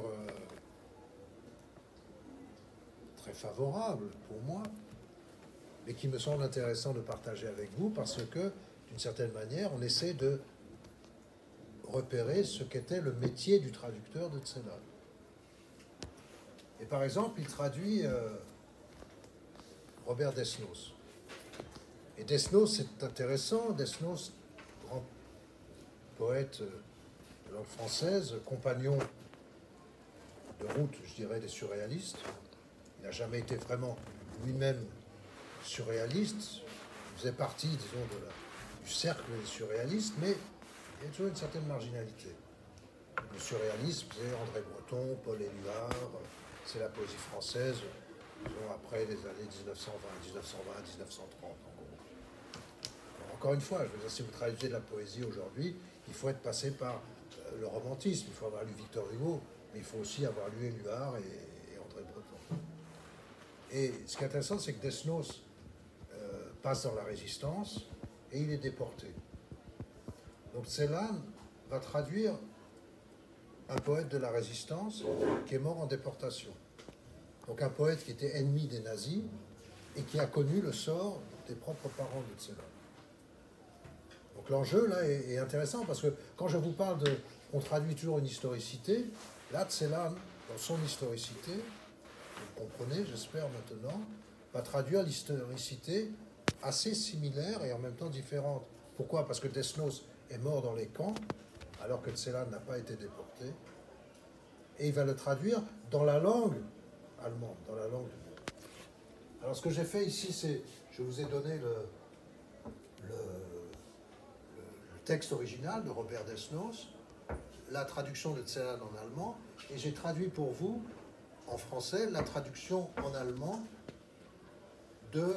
très favorable pour moi, mais qui me semble intéressant de partager avec vous parce que, d'une certaine manière, on essaie de repérer ce qu'était le métier du traducteur de Celan. Et par exemple, il traduit Robert Desnos. Et Desnos, c'est intéressant. Desnos, grand poète de langue française, compagnon de route, je dirais, des surréalistes. Il n'a jamais été vraiment lui-même surréaliste. Il faisait partie, disons, du cercle des surréalistes, mais il y a toujours une certaine marginalité. Le surréalisme, c'est André Breton, Paul Éluard, c'est la poésie française, disons, après les années 1920, 1930, en gros. Alors, encore une fois, je veux dire, si vous traduisez de la poésie aujourd'hui, il faut être passé par le romantisme, il faut avoir lu Victor Hugo, mais il faut aussi avoir lu Éluard et André Breton. Et ce qui est intéressant, c'est que Desnos passe dans la résistance et il est déporté. Donc Celan va traduire un poète de la résistance qui est mort en déportation. Donc un poète qui était ennemi des nazis et qui a connu le sort des propres parents de Celan. Donc l'enjeu là est intéressant parce que quand je vous parle on traduit toujours une historicité, là Celan, dans son historicité, vous comprenez, j'espère maintenant, va traduire l'historicité assez similaire et en même temps différente. Pourquoi? Parce que Desnos est mort dans les camps, alors que Celan n'a pas été déporté. Et il va le traduire dans la langue allemande, dans la langue du monde. Alors ce que j'ai fait ici, c'est, je vous ai donné le texte original de Robert Desnos, la traduction de Celan en allemand et j'ai traduit pour vous en français la traduction en allemand de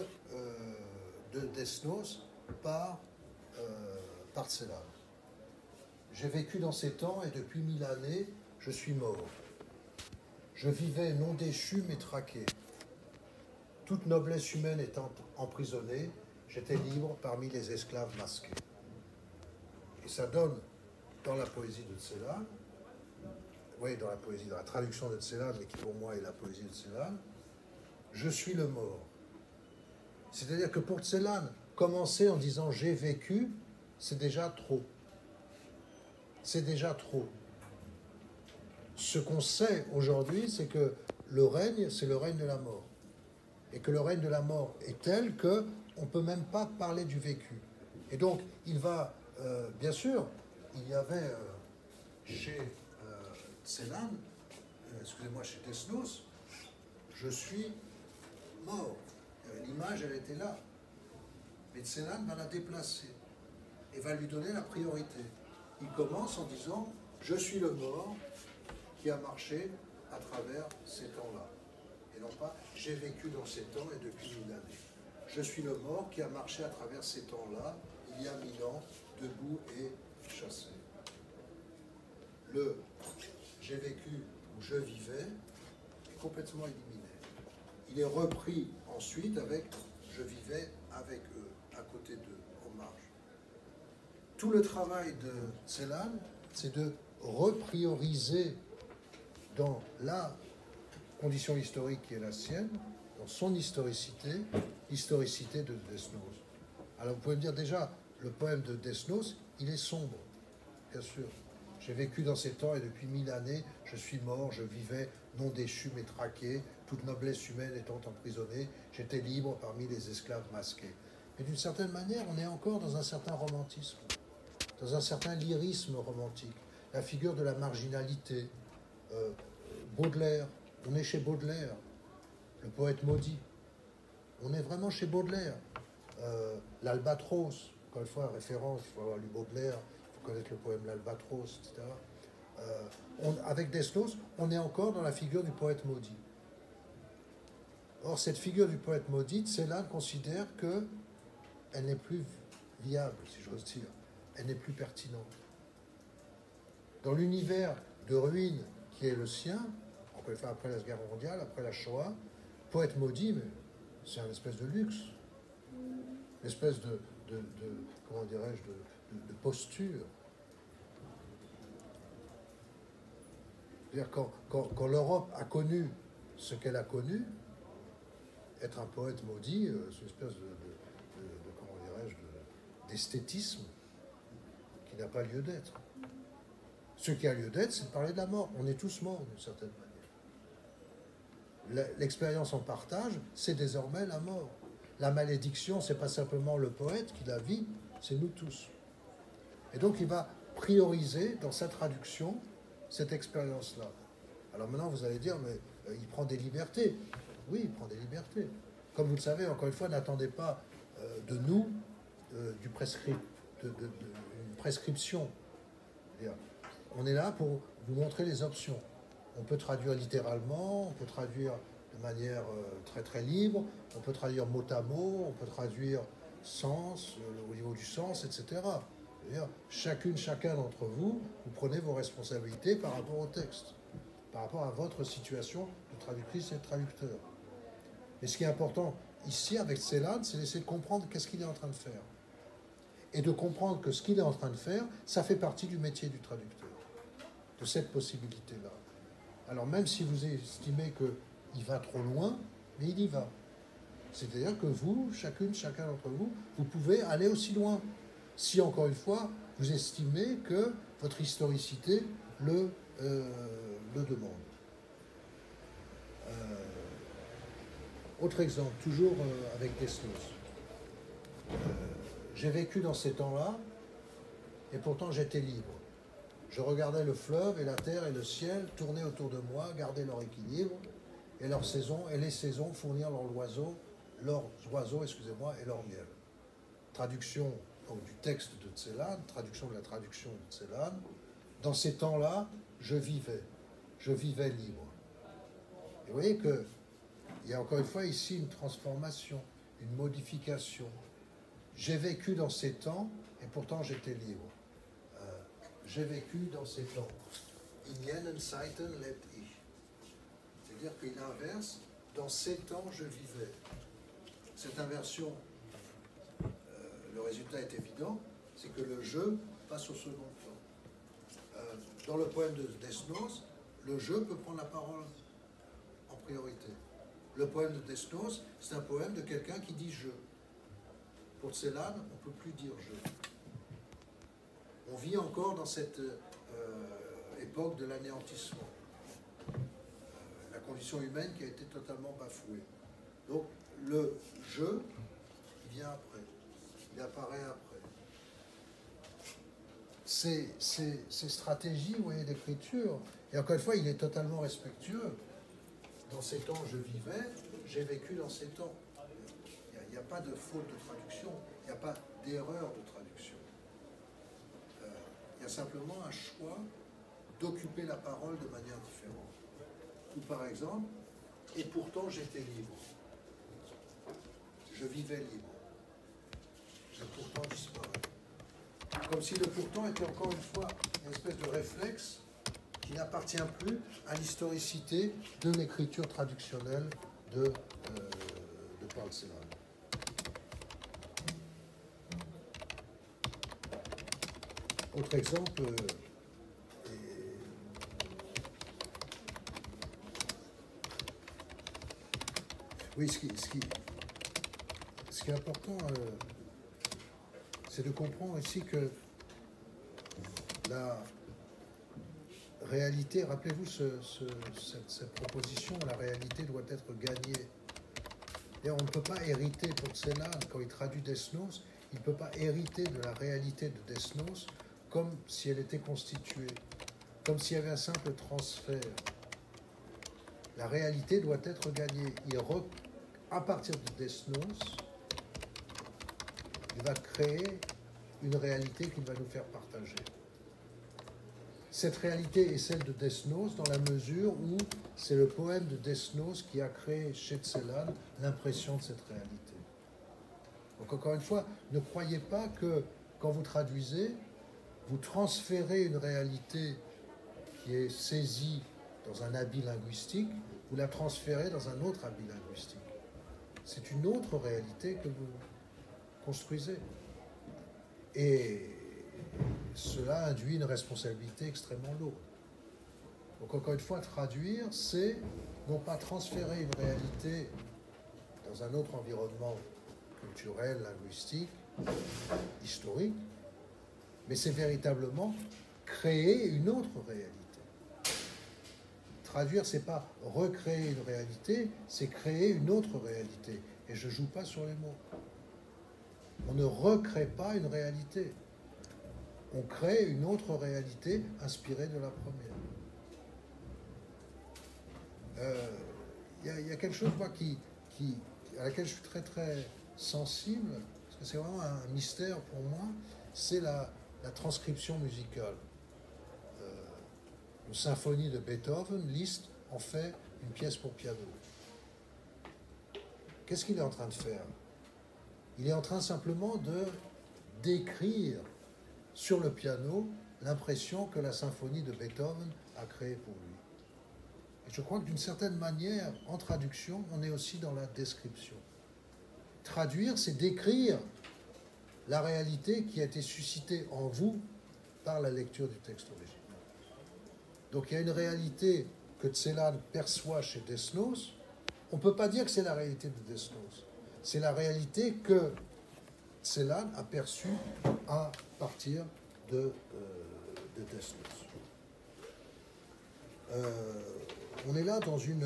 Desnos par Celan. J'ai vécu dans ces temps et depuis 1000 années, je suis mort. Je vivais non déchu mais traqué. Toute noblesse humaine étant emprisonnée, j'étais libre parmi les esclaves masqués. Et ça donne dans la poésie de Celan, oui, dans la poésie, dans la traduction de Celan, mais qui pour moi est la poésie de Celan, je suis le mort. C'est-à-dire que pour Celan, commencer en disant j'ai vécu, c'est déjà trop. C'est déjà trop. Ce qu'on sait aujourd'hui, c'est que le règne, c'est le règne de la mort. Et que le règne de la mort est tel qu'on ne peut même pas parler du vécu. Et donc, il va, bien sûr, il y avait chez Celan, excusez-moi, chez Desnos, je suis mort. L'image, elle était là. Mais Celan va la déplacer et va lui donner la priorité. Il commence en disant « Je suis le mort qui a marché à travers ces temps-là. » Et non pas « J'ai vécu dans ces temps et depuis 1000 années. » Je suis le mort qui a marché à travers ces temps-là, il y a 1000 ans, debout et chassé. Le « J'ai vécu » ou « Je vivais » est complètement éliminé. Il est repris ensuite avec « Je vivais avec eux », à côté d'eux, en marge. Tout le travail de Celan, c'est de reprioriser dans la condition historique qui est la sienne, dans son historicité, l'historicité de Desnos. Alors vous pouvez me dire déjà, le poème de Desnos, il est sombre, bien sûr. J'ai vécu dans ces temps et depuis 1000 années, je suis mort, je vivais non déchu mais traqué, toute noblesse humaine étant emprisonnée, j'étais libre parmi les esclaves masqués. Mais d'une certaine manière, on est encore dans un certain romantisme, dans un certain lyrisme romantique, la figure de la marginalité. Baudelaire, on est chez Baudelaire, le poète maudit. On est vraiment chez Baudelaire. L'Albatros, encore une fois, référence, il faut avoir lu Baudelaire, il faut connaître le poème L'Albatros, etc. Avec Desnos, on est encore dans la figure du poète maudit. Or, cette figure du poète maudit, Celan considère qu'elle n'est plus viable, si j'ose dire. Elle n'est plus pertinente. Dans l'univers de ruines qui est le sien, encore une fois après la guerre mondiale, après la Shoah, poète maudit, mais c'est un espèce de luxe, une espèce de comment dirais-je, de posture. C'est-à-dire quand l'Europe a connu ce qu'elle a connu, être un poète maudit, c'est une espèce comment dirais-je, d'esthétisme qui n'a pas lieu d'être. Ce qui a lieu d'être, c'est de parler de la mort. On est tous morts, d'une certaine manière. L'expérience en partage, c'est désormais la mort. La malédiction, c'est pas simplement le poète qui la vit, c'est nous tous. Et donc, il va prioriser dans sa traduction cette expérience-là. Alors maintenant, vous allez dire, mais il prend des libertés. Oui, il prend des libertés. Comme vous le savez, encore une fois, n'attendez pas de nous une prescription. On est là pour vous montrer les options. On peut traduire littéralement, on peut traduire de manière très très libre, on peut traduire mot à mot, on peut traduire sens, au niveau du sens, etc. C'est-à-dire, chacun d'entre vous, vous prenez vos responsabilités par rapport au texte, par rapport à votre situation de traductrice et de traducteur. Mais ce qui est important ici avec Celan, c'est d'essayer de comprendre qu'est-ce qu'il est en train de faire. Et de comprendre que ce qu'il est en train de faire, ça fait partie du métier du traducteur, de cette possibilité-là. Alors même si vous estimez qu'il va trop loin, mais il y va. C'est-à-dire que vous, chacun d'entre vous, vous pouvez aller aussi loin. Si, encore une fois, vous estimez que votre historicité le demande. Autre exemple, toujours avec Desnos. J'ai vécu dans ces temps-là, et pourtant j'étais libre. Je regardais le fleuve et la terre et le ciel tourner autour de moi, garder leur équilibre, et les saisons fournir leurs oiseaux, et leur miel. Traduction donc, du texte de Celan, traduction de la traduction de Celan. dans ces temps-là, je vivais libre. Et vous voyez qu'il y a encore une fois ici une transformation, une modification. J'ai vécu dans ces temps et pourtant j'étais libre. J'ai vécu dans ces temps. In jenen Zeiten lebte ich. C'est-à-dire qu'il inverse, dans ces temps je vivais. Cette inversion, le résultat est évident, c'est que le je passe au second plan. Dans le poème de Desnos, le je peut prendre la parole en priorité. Le poème de Desnos, c'est un poème de quelqu'un qui dit je. Pour Celan, on ne peut plus dire je. On vit encore dans cette époque de l'anéantissement. La condition humaine qui a été totalement bafouée. Donc, le je, il vient après. Il apparaît après. Ces stratégies, vous voyez, d'écriture, et encore une fois, il est totalement respectueux. Dans ces temps, je vivais, j'ai vécu dans ces temps. Il n'y a pas de faute de traduction, il n'y a pas d'erreur de traduction. Il y a simplement un choix d'occuper la parole de manière différente. Ou par exemple, et pourtant j'étais libre. Je vivais libre. Le pourtant disparaît. Comme si le pourtant était encore une fois une espèce de réflexe qui n'appartient plus à l'historicité de l'écriture traductionnelle de Paul Celan. Autre exemple, oui, ce qui est important, c'est de comprendre ici que la réalité, rappelez-vous cette proposition, la réalité doit être gagnée. Et on ne peut pas hériter pour Celan, quand il traduit Desnos, il ne peut pas hériter de la réalité de Desnos comme si elle était constituée, comme s'il y avait un simple transfert. La réalité doit être gagnée. À partir de Desnos, il va créer une réalité qu'il va nous faire partager. Cette réalité est celle de Desnos dans la mesure où c'est le poème de Desnos qui a créé chez Celan l'impression de cette réalité. Donc encore une fois, ne croyez pas que quand vous traduisez, vous transférez une réalité qui est saisie dans un habit linguistique, vous la transférez dans un autre habit linguistique. C'est une autre réalité que vous construisez. Et cela induit une responsabilité extrêmement lourde. Donc encore une fois, traduire, c'est non pas transférer une réalité dans un autre environnement culturel, linguistique, historique, mais c'est véritablement créer une autre réalité. Traduire, c'est pas recréer une réalité, c'est créer une autre réalité. Et je ne joue pas sur les mots. On ne recrée pas une réalité. On crée une autre réalité inspirée de la première. Il y a quelque chose, moi, à laquelle je suis très, très sensible, parce que c'est vraiment un mystère pour moi, c'est la transcription musicale. Une symphonie de Beethoven, Liszt en fait une pièce pour piano. Qu'est-ce qu'il est en train de faire? Il est en train simplement de décrire sur le piano l'impression que la symphonie de Beethoven a créée pour lui. Et je crois que d'une certaine manière, en traduction, on est aussi dans la description. Traduire, c'est décrire la réalité qui a été suscitée en vous par la lecture du texte original. Donc il y a une réalité que Celan perçoit chez Desnos. On ne peut pas dire que c'est la réalité de Desnos. C'est la réalité que Celan a perçue à partir de Desnos. On est là dans une...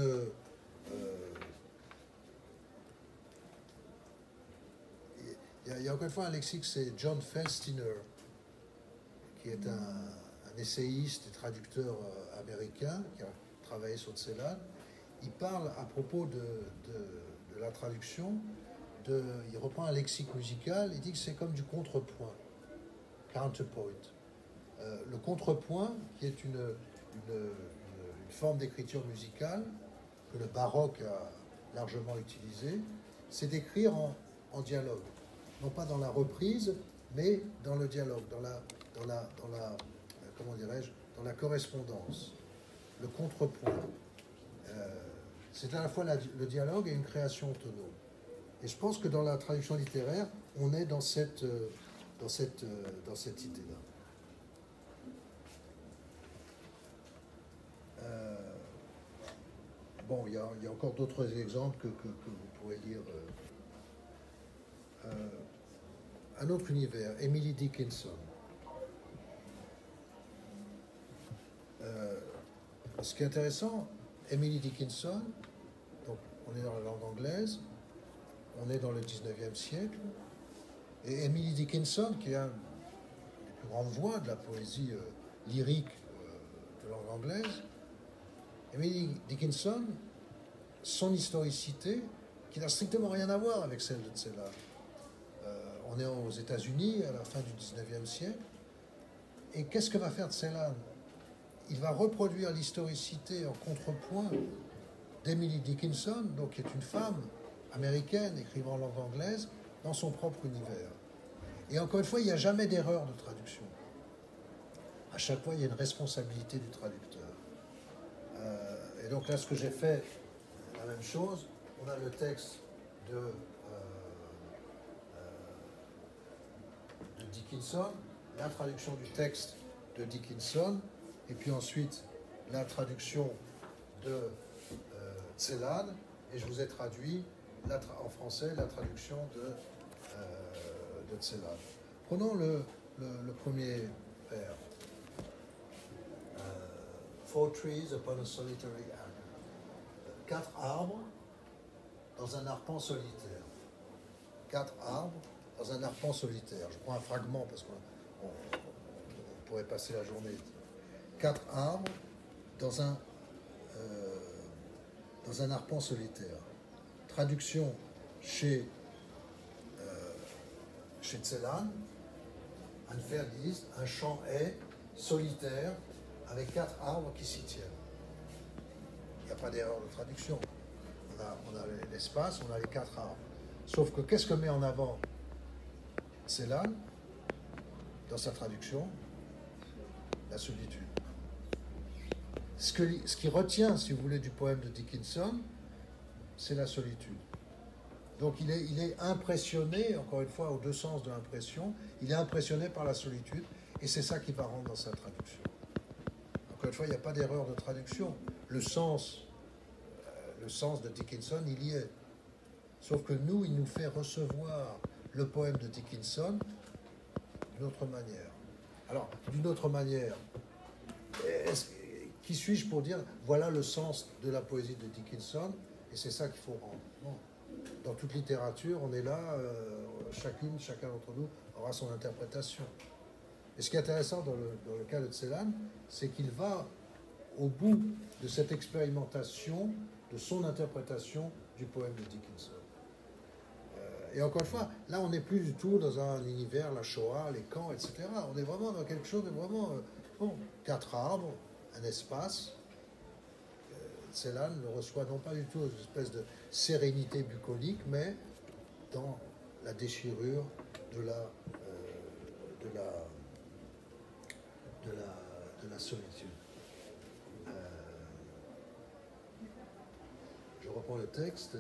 il y a encore une fois un lexique, c'est John Felstiner, qui est un essayiste et traducteur américain qui a travaillé sur Celan. Il parle à propos de la traduction, il reprend un lexique musical, il dit que c'est comme du contrepoint, counterpoint. le contrepoint, qui est une forme d'écriture musicale que le baroque a largement utilisée, c'est d'écrire en dialogue. Non pas dans la reprise, mais dans le dialogue, comment dirais-je, dans la correspondance, le contrepoint. C'est à la fois le dialogue et une création autonome. Et je pense que dans la traduction littéraire, on est dans cette idée-là. Bon, il y a encore d'autres exemples que vous pourrez lire. Un autre univers, Emily Dickinson. Ce qui est intéressant, Emily Dickinson, donc on est dans la langue anglaise, on est dans le 19e siècle, et Emily Dickinson, qui est une des plus grandes voix de la poésie lyrique de langue anglaise, Emily Dickinson, son historicité, qui n'a strictement rien à voir avec celle de Celan. On est aux États-Unis à la fin du 19e siècle, et qu'est-ce que va faire Celan? Il va reproduire l'historicité en contrepoint d'Emily Dickinson, donc qui est une femme américaine écrivant en langue anglaise, dans son propre univers. Et encore une fois, il n'y a jamais d'erreur de traduction. À chaque fois, il y a une responsabilité du traducteur. Et donc là, ce que j'ai fait, la même chose. On a le texte de Dickinson, la traduction du texte de Dickinson, et puis ensuite la traduction de Celan, et je vous ai traduit en français la traduction de Celan. Prenons le premier vers. Four trees upon a solitary arbor. 4 arbres dans un arpent solitaire. 4 arbres dans un arpent solitaire. Je prends un fragment parce qu'on pourrait passer la journée. 4 arbres dans un arpent solitaire. Traduction chez Celan, un Verlies, un champ est solitaire avec 4 arbres qui s'y tiennent. Il n'y a pas d'erreur de traduction. On a l'espace, on a les 4 arbres. Sauf que qu'est-ce que met en avant Celan dans sa traduction? La solitude. Ce qui retient, si vous voulez, du poème de Dickinson, c'est la solitude. Donc il est impressionné, encore une fois, aux deux sens de l'impression, il est impressionné par la solitude, et c'est ça qui va rendre dans sa traduction. Encore une fois, il n'y a pas d'erreur de traduction. Le sens de Dickinson, il y est. Sauf que nous, il nous fait recevoir le poème de Dickinson d'une autre manière. Alors, d'une autre manière, qui suis-je pour dire, voilà le sens de la poésie de Dickinson, et c'est ça qu'il faut rendre. Non. Dans toute littérature, on est là, chacun d'entre nous aura son interprétation. Et ce qui est intéressant dans le cas de Celan, c'est qu'il va au bout de cette expérimentation, de son interprétation du poème de Dickinson. Et encore une fois, là, on n'est plus du tout dans un univers, la Shoah, les camps, etc. On est vraiment dans quelque chose de vraiment... 4 arbres, un espace. Celan le reçoit non pas du tout une espèce de sérénité bucolique, mais dans la déchirure de la solitude. Je reprends le texte.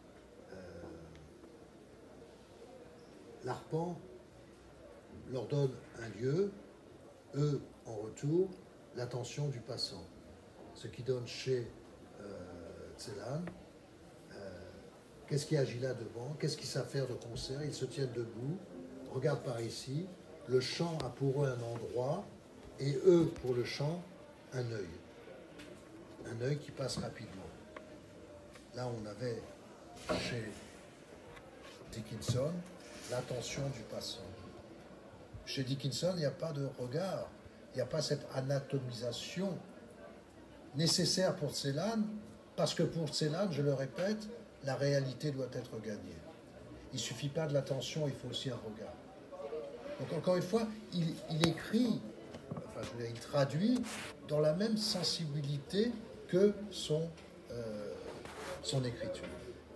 L'arpent leur donne un lieu, eux, en retour, l'attention du passant. Ce qui donne chez Celan, qu'est-ce qui agit là devant, qu'est-ce qu'ils savent faire de concert, ils se tiennent debout, regarde par ici, le chant a pour eux un endroit, et eux, pour le chant, un œil qui passe rapidement. Là, on avait chez Dickinson l'attention du passant. Chez Dickinson, il n'y a pas de regard, il n'y a pas cette anatomisation nécessaire pour Celan, parce que pour Celan, je le répète, la réalité doit être gagnée. Il ne suffit pas de l'attention, il faut aussi un regard. Donc encore une fois, il écrit enfin, il traduit dans la même sensibilité que son écriture.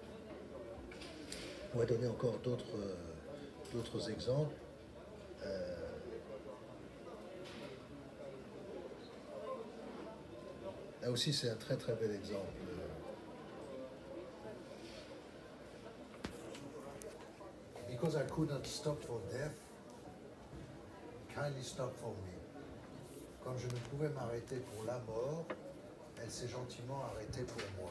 On va donner encore d'autres exemples. Là aussi, c'est un très très bel exemple. Because I could not stop for death, kindly stop for me. Comme je ne pouvais m'arrêter pour la mort, elle s'est gentiment arrêtée pour moi.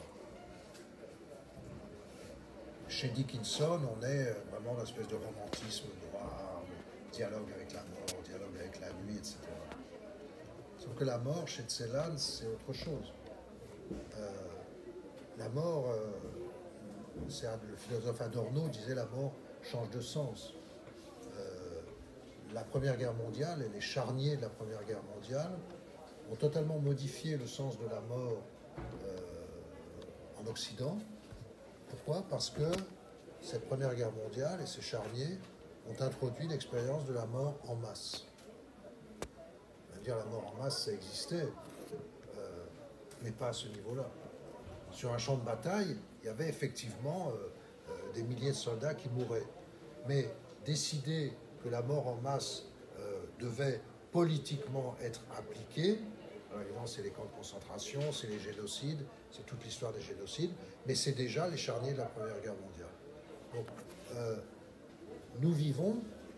Chez Dickinson, on est vraiment dans une espèce de romantisme noir, dialogue avec la mort, dialogue avec la nuit, etc. Sauf que la mort, chez Celan, c'est autre chose. La mort, le philosophe Adorno disait la mort change de sens. La Première Guerre mondiale et les charniers de la Première Guerre mondiale ont totalement modifié le sens de la mort en Occident. Pourquoi? Parce que cette Première Guerre mondiale et ces charniers ont introduit l'expérience de la mort en masse. On va dire la mort en masse, ça existait, mais pas à ce niveau-là. Sur un champ de bataille, il y avait effectivement des milliers de soldats qui mouraient. Mais décider que la mort en masse devait politiquement être appliquée, alors évidemment c'est les camps de concentration, c'est les génocides, c'est toute l'histoire des génocides, mais c'est déjà les charniers de la Première Guerre mondiale. Donc nous vivons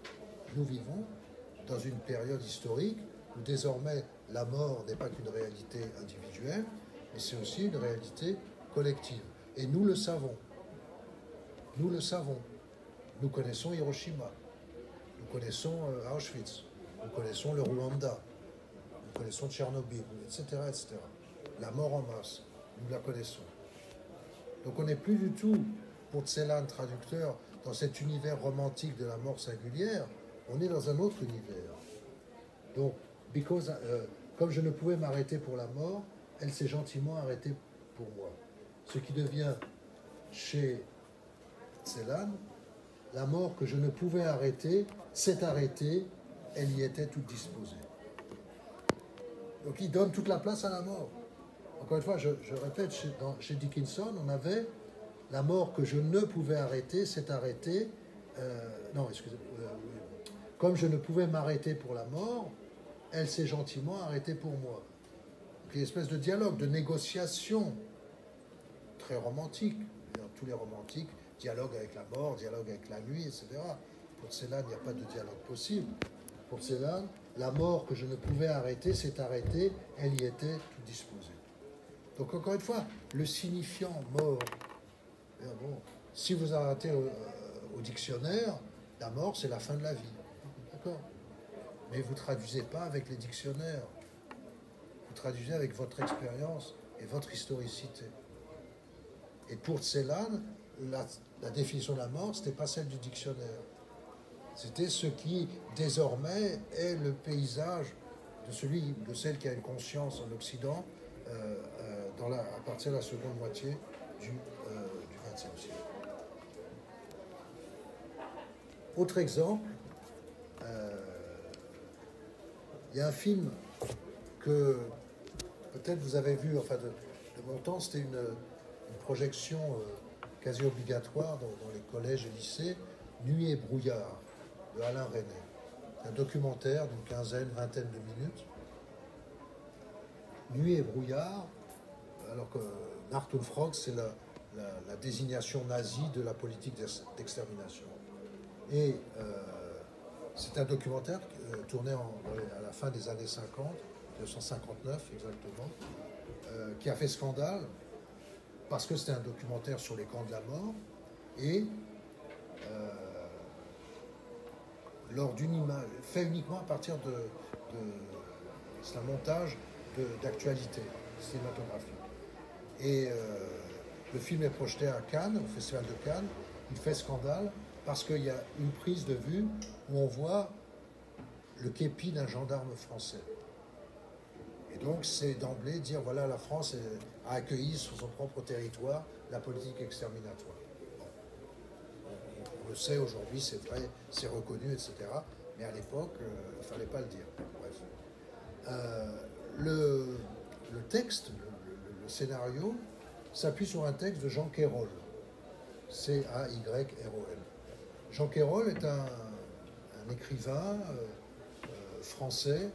dans une période historique où désormais la mort n'est pas qu'une réalité individuelle, mais c'est aussi une réalité collective. Et nous le savons. Nous le savons. Nous connaissons Hiroshima. Nous connaissons Auschwitz. Nous connaissons le Rwanda. Nous connaissons Tchernobyl, etc., etc. La mort en masse, nous la connaissons. Donc on n'est plus du tout, pour Celan, traducteur, dans cet univers romantique de la mort singulière. On est dans un autre univers. Donc, comme je ne pouvais m'arrêter pour la mort, elle s'est gentiment arrêtée pour moi. Ce qui devient, chez Celan, la mort que je ne pouvais arrêter s'est arrêtée, elle y était toute disposée. Donc il donne toute la place à la mort. Encore une fois, je répète, chez Dickinson, on avait la mort que je ne pouvais arrêter s'est arrêtée. Non, excusez-moi. Comme je ne pouvais m'arrêter pour la mort, elle s'est gentiment arrêtée pour moi. Donc, il y a une espèce de dialogue, de négociation très romantique. Tous les romantiques dialoguent avec la mort, dialoguent avec la nuit, etc. Pour Celan, il n'y a pas de dialogue possible. Pour Celan, la mort que je ne pouvais arrêter s'est arrêtée, elle y était toute disposée. Donc encore une fois, le signifiant mort, bon, si vous arrêtez au dictionnaire, la mort c'est la fin de la vie. D'accord? Mais vous ne traduisez pas avec les dictionnaires. Vous traduisez avec votre expérience et votre historicité. Et pour Celan, la définition de la mort, ce n'était pas celle du dictionnaire. C'était ce qui, désormais, est le paysage de celle qui a une conscience en Occident à partir de la seconde moitié du XXe siècle. Autre exemple, il y a un film que peut-être vous avez vu, enfin de mon temps, c'était une projection quasi obligatoire dans les collèges et lycées, Nuit et brouillard, de Alain Resnais. Un documentaire d'une quinzaine, vingtaine de minutes. Nuit et brouillard, alors que Nachtundfrog, c'est la désignation nazie de la politique d'extermination. Et c'est un documentaire tourné à la fin des années 50, 1959 exactement, qui a fait scandale parce que c'était un documentaire sur les camps de la mort et lors d'une image, fait uniquement à partir c'est un montage d'actualité cinématographique. Et le film est projeté à Cannes, au Festival de Cannes. Il fait scandale parce qu'il y a une prise de vue où on voit le képi d'un gendarme français. Et donc c'est d'emblée dire voilà, la France a accueilli sur son propre territoire la politique exterminatoire. Bon. On le sait aujourd'hui, c'est vrai, c'est reconnu, etc. Mais à l'époque, il ne fallait pas le dire. Bref. Le texte, le scénario, s'appuie sur un texte de Jean Quayrol. C-A-Y-R-O-L. Jean Quayrol est un écrivain français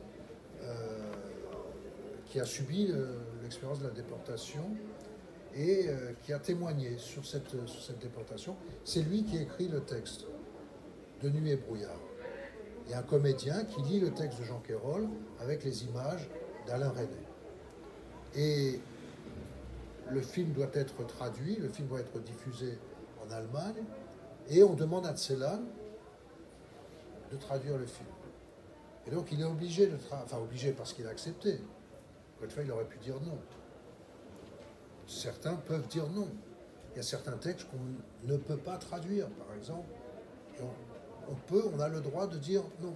qui a subi l'expérience de la déportation et qui a témoigné sur cette déportation. C'est lui qui écrit le texte de Nuit et brouillard. Il y a un comédien qui lit le texte de Jean Quayrol avec les images d'Alain Resnais. Et le film doit être traduit, le film doit être diffusé en Allemagne, et on demande à Celan de traduire le film. Et donc il est obligé de obligé parce qu'il a accepté. Quelquefois il aurait pu dire non. Certains peuvent dire non. Il y a certains textes qu'on ne peut pas traduire, par exemple. Et on a le droit de dire non.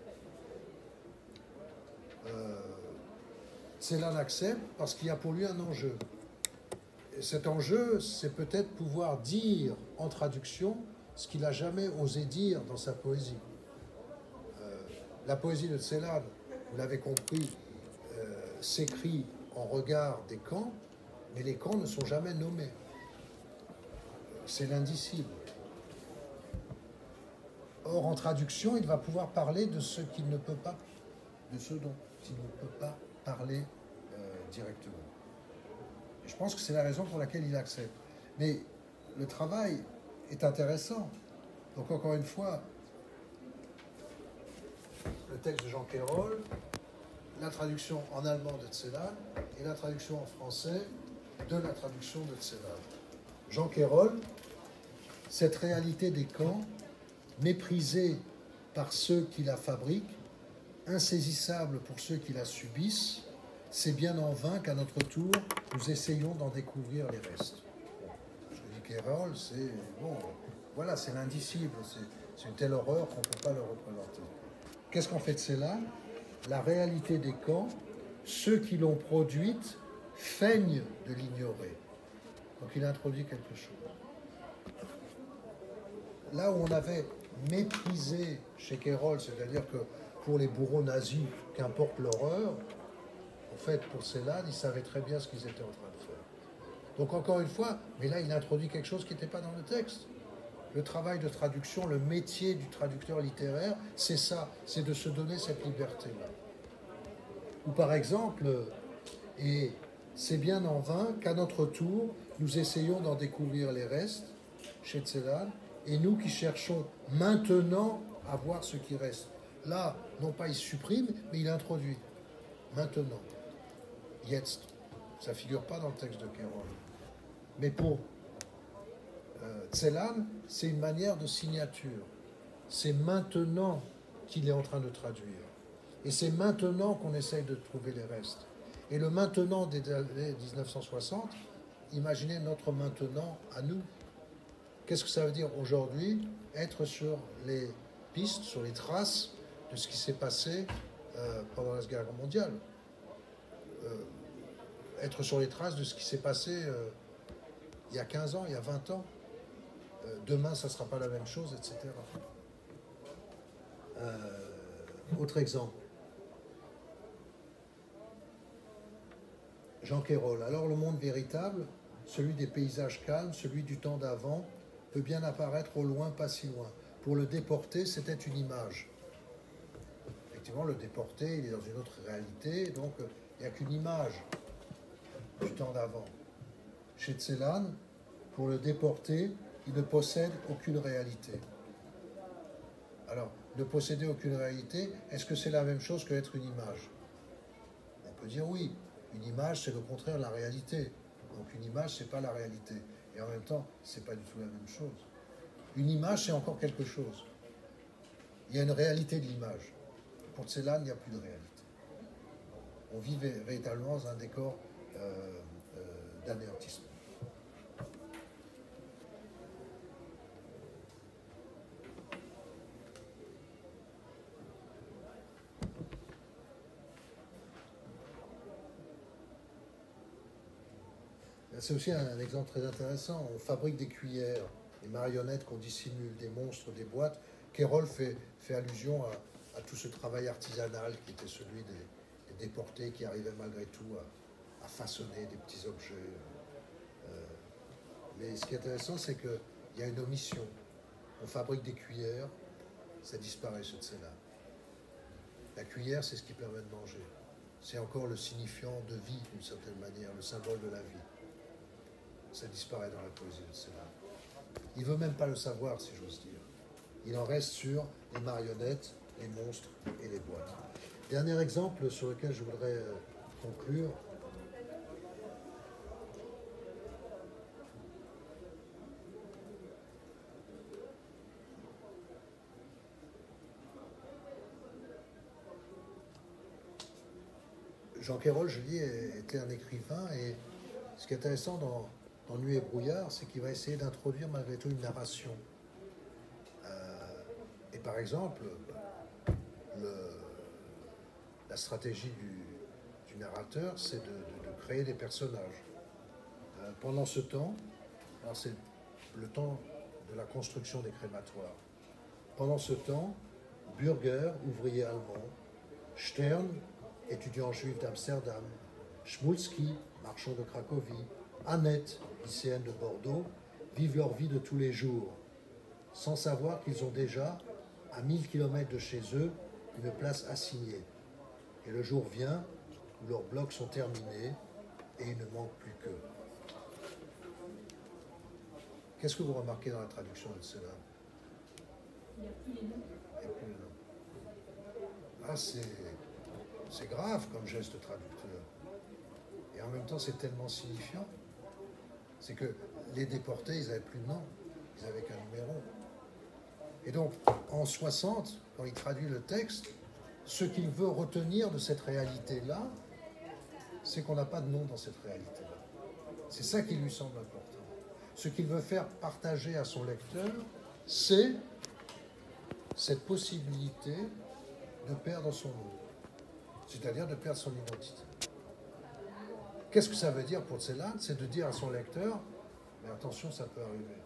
Celan accepte parce qu'il y a pour lui un enjeu. Et cet enjeu, c'est peut-être pouvoir dire en traduction ce qu'il n'a jamais osé dire dans sa poésie. La poésie de Celan, vous l'avez compris, s'écrit en regard des camps, mais les camps ne sont jamais nommés. C'est l'indicible. Or, en traduction, il va pouvoir parler de ce qu'il ne peut pas, de ce dont il ne peut pas parler directement. Et je pense que c'est la raison pour laquelle il accepte. Mais le travail est intéressant. Donc, encore une fois, le texte de Jean Quayrol, la traduction en allemand de Celan et la traduction en français de la traduction de Celan. Jean Quayrol, cette réalité des camps, méprisée par ceux qui la fabriquent, insaisissable pour ceux qui la subissent, c'est bien en vain qu'à notre tour, nous essayons d'en découvrir les restes. Je dis Quayrol, c'est bon, voilà, c'est l'indicible, c'est une telle horreur qu'on ne peut pas le représenter. Qu'est-ce qu'en fait Celan? La réalité des camps, ceux qui l'ont produite feignent de l'ignorer. Donc il introduit quelque chose. Là où on avait méprisé chez Quayrol, c'est-à-dire que pour les bourreaux nazis, qu'importe l'horreur, en fait, pour Celan, ils savaient très bien ce qu'ils étaient en train de faire. Donc encore une fois, mais là il introduit quelque chose qui n'était pas dans le texte. Le travail de traduction, le métier du traducteur littéraire, c'est ça, c'est de se donner cette liberté-là. Ou par exemple, et c'est bien en vain qu'à notre tour, nous essayons d'en découvrir les restes, chez Celan, et nous qui cherchons maintenant à voir ce qui reste. Là, non pas il supprime, mais il introduit. Maintenant. Jetzt. Ça ne figure pas dans le texte de Quayrol. Mais pour Celan, c'est une manière de signature. C'est maintenant qu'il est en train de traduire. Et c'est maintenant qu'on essaye de trouver les restes. Et le maintenant des années 1960, imaginez notre maintenant à nous. Qu'est-ce que ça veut dire aujourd'hui? Être sur les pistes, sur les traces de ce qui s'est passé pendant la Seconde Guerre mondiale. Être sur les traces de ce qui s'est passé il y a 15 ans, il y a 20 ans. Demain, ça ne sera pas la même chose, etc. Autre exemple. Jean Quayrol. Alors le monde véritable, celui des paysages calmes, celui du temps d'avant, peut bien apparaître au loin, pas si loin. Pour le déporté, c'était une image. Effectivement, le déporté, il est dans une autre réalité, donc il n'y a qu'une image du temps d'avant. Chez Celan, pour le déporté, il ne possède aucune réalité. Alors, ne posséder aucune réalité, est-ce que c'est la même chose qu'être une image? On peut dire oui. Une image, c'est le contraire de la réalité. Donc une image, c'est pas la réalité. Et en même temps, c'est pas du tout la même chose. Une image, c'est encore quelque chose. Il y a une réalité de l'image. Pour Celan, il n'y a plus de réalité. On vit véritablement dans un décor d'anéantissement. C'est aussi un exemple très intéressant. On fabrique des cuillères, des marionnettes qu'on dissimule, des monstres, des boîtes. Quayrol fait allusion à tout ce travail artisanal qui était celui des déportés qui arrivaient malgré tout à façonner des petits objets. Mais ce qui est intéressant, c'est qu'il y a une omission. On fabrique des cuillères, ça disparaît ce Tselam. La cuillère, c'est ce qui permet de manger. C'est encore le signifiant de vie, d'une certaine manière, le symbole de la vie. Ça disparaît dans la poésie de Tselam. Il ne veut même pas le savoir, si j'ose dire. Il en reste sur les marionnettes, les monstres et les boîtes. Dernier exemple sur lequel je voudrais conclure. Jean Quérol, je dis, était un écrivain, et ce qui est intéressant dans Nuit et brouillard, c'est qu'il va essayer d'introduire malgré tout une narration. Et par exemple, la stratégie du narrateur, c'est de créer des personnages. Pendant ce temps, alors c'est le temps de la construction des crématoires. Pendant ce temps, Bürger, ouvrier allemand, Stern, étudiant juif d'Amsterdam, Schmulski, marchand de Cracovie, Annette, lycéenne de Bordeaux, vivent leur vie de tous les jours, sans savoir qu'ils ont déjà, à 1000 km de chez eux, une place assignée. Et le jour vient où leurs blocs sont terminés et il ne manque plus qu'eux. Qu'est-ce que vous remarquez dans la traduction de cela? Il n'y a plus les noms. Il n'y a plus les noms. Ah, c'est grave comme geste de traducteur. Et en même temps, c'est tellement signifiant. C'est que les déportés, ils n'avaient plus de nom. Ils n'avaient qu'un numéro. Et donc, en 60, quand il traduit le texte, ce qu'il veut retenir de cette réalité-là, c'est qu'on n'a pas de nom dans cette réalité-là. C'est ça qui lui semble important. Ce qu'il veut faire partager à son lecteur, c'est cette possibilité de perdre son nom, c'est-à-dire de perdre son identité. Qu'est-ce que ça veut dire pour Celan? C'est de dire à son lecteur, mais attention, ça peut arriver.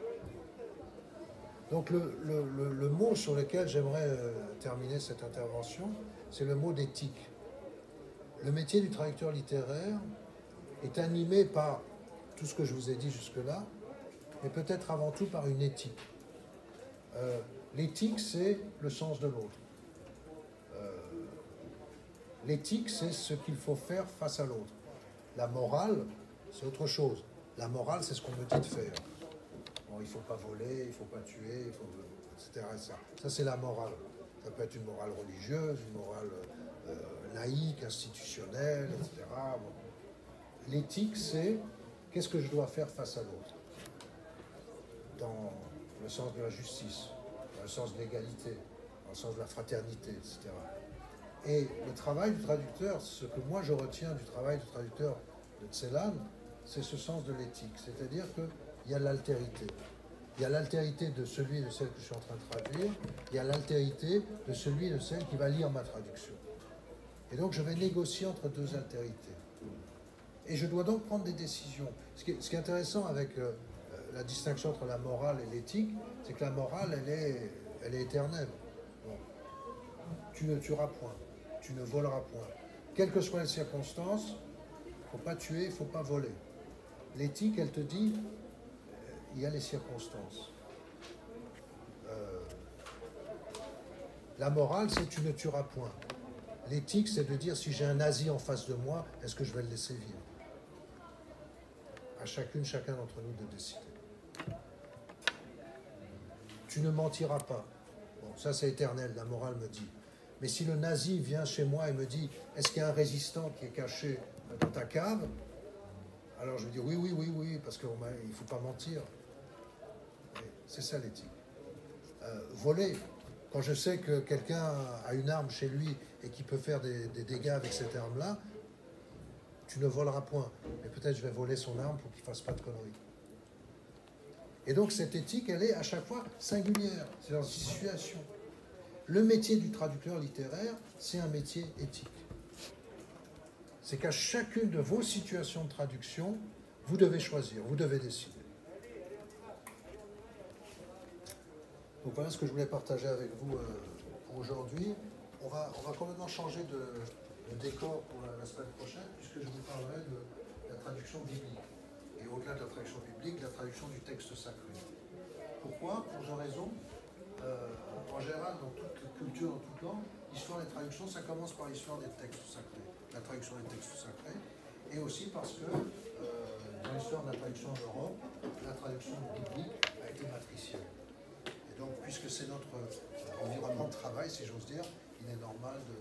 Donc le mot sur lequel j'aimerais terminer cette intervention, c'est le mot d'éthique. Le métier du traducteur littéraire est animé par tout ce que je vous ai dit jusque-là, mais peut-être avant tout par une éthique. L'éthique, c'est le sens de l'autre. L'éthique, c'est ce qu'il faut faire face à l'autre. La morale, c'est autre chose. La morale, c'est ce qu'on me dit de faire. Bon, il ne faut pas voler, il ne faut pas tuer, etc. Ça, c'est la morale. Ça peut être une morale religieuse, une morale laïque, institutionnelle, etc. Bon. L'éthique, c'est qu'est-ce que je dois faire face à l'autre, dans le sens de la justice, dans le sens de l'égalité, dans le sens de la fraternité, etc. Et le travail du traducteur, ce que moi je retiens du travail du traducteur de Celan, c'est ce sens de l'éthique. C'est-à-dire qu'il y a l'altérité. Il y a l'altérité de celui et de celle que je suis en train de traduire. Il y a l'altérité de celui et de celle qui va lire ma traduction. Et donc je vais négocier entre deux altérités. Et je dois donc prendre des décisions. Ce qui est intéressant avec la distinction entre la morale et l'éthique, c'est que la morale, elle est éternelle. Bon. Tu ne tueras point, tu ne voleras point. Quelles que soient les circonstances, il ne faut pas tuer, il ne faut pas voler. L'éthique, elle te dit, il y a les circonstances. La morale, c'est tu ne tueras point. L'éthique, c'est de dire, si j'ai un nazi en face de moi, est-ce que je vais le laisser vivre? À chacun d'entre nous de décider. Tu ne mentiras pas. Bon, ça c'est éternel, la morale me dit. Mais si le nazi vient chez moi et me dit, est-ce qu'il y a un résistant qui est caché dans ta cave? Alors je vais dire oui, parce qu'il ne faut pas mentir. C'est ça l'éthique. Voler. Quand je sais que quelqu'un a une arme chez lui et qui peut faire des dégâts avec cette arme-là, tu ne voleras point. Mais peut-être je vais voler son arme pour qu'il ne fasse pas de conneries. Et donc cette éthique, elle est à chaque fois singulière. C'est dans une situation. Le métier du traducteur littéraire, c'est un métier éthique. C'est qu'à chacune de vos situations de traduction, vous devez choisir, vous devez décider. Donc voilà ce que je voulais partager avec vous pour aujourd'hui. On va complètement changer le décor pour la semaine prochaine, puisque je vous parlerai de la traduction biblique. Et au-delà de la traduction biblique, la traduction du texte sacré. Pourquoi? Pour deux raisons. En général, dans toute culture, dans toute langue, l'histoire des traductions, ça commence par l'histoire des textes sacrés, la traduction des textes sacrés, et aussi parce que dans l'histoire de la traduction en Europe, la traduction biblique a été matricielle. Et donc, puisque c'est notre environnement de travail, si j'ose dire, il est normal de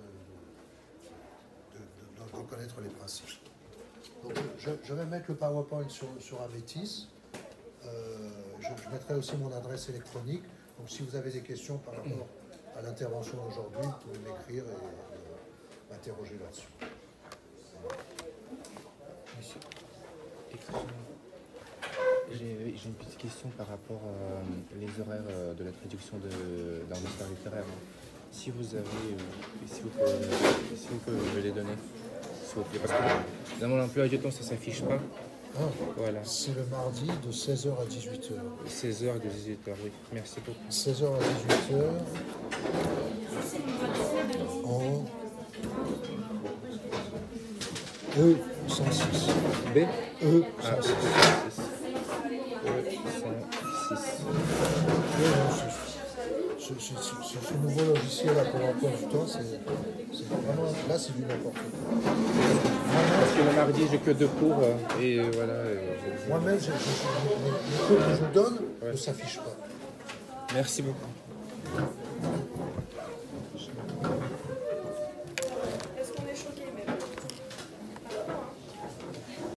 connaître les principes. Donc, je vais mettre le PowerPoint sur Amétis. Je mettrai aussi mon adresse électronique. Donc, si vous avez des questions par rapport à l'intervention d'aujourd'hui, vous pouvez m'écrire et m'interroger là-dessus. Monsieur, j'ai une petite question par rapport aux horaires de la traduction d'un histoire littéraire. Si vous pouvez me les donner, s'il vous plaît, parce que dans mon emploi du temps, ça ne s'affiche pas. Ah, voilà. C'est le mardi de 16h à 18h. 16h à 18h, oui. Merci beaucoup. 16h à 18h. En E106. B E106. Ah, E106. Ce nouveau logiciel à pour l'emploi du temps, c'est vraiment, là c'est du n'importe quoi. Parce que le mardi, j'ai que 2 cours et voilà. Moi-même, les cours que je vous donne ne s'affichent pas. Merci beaucoup.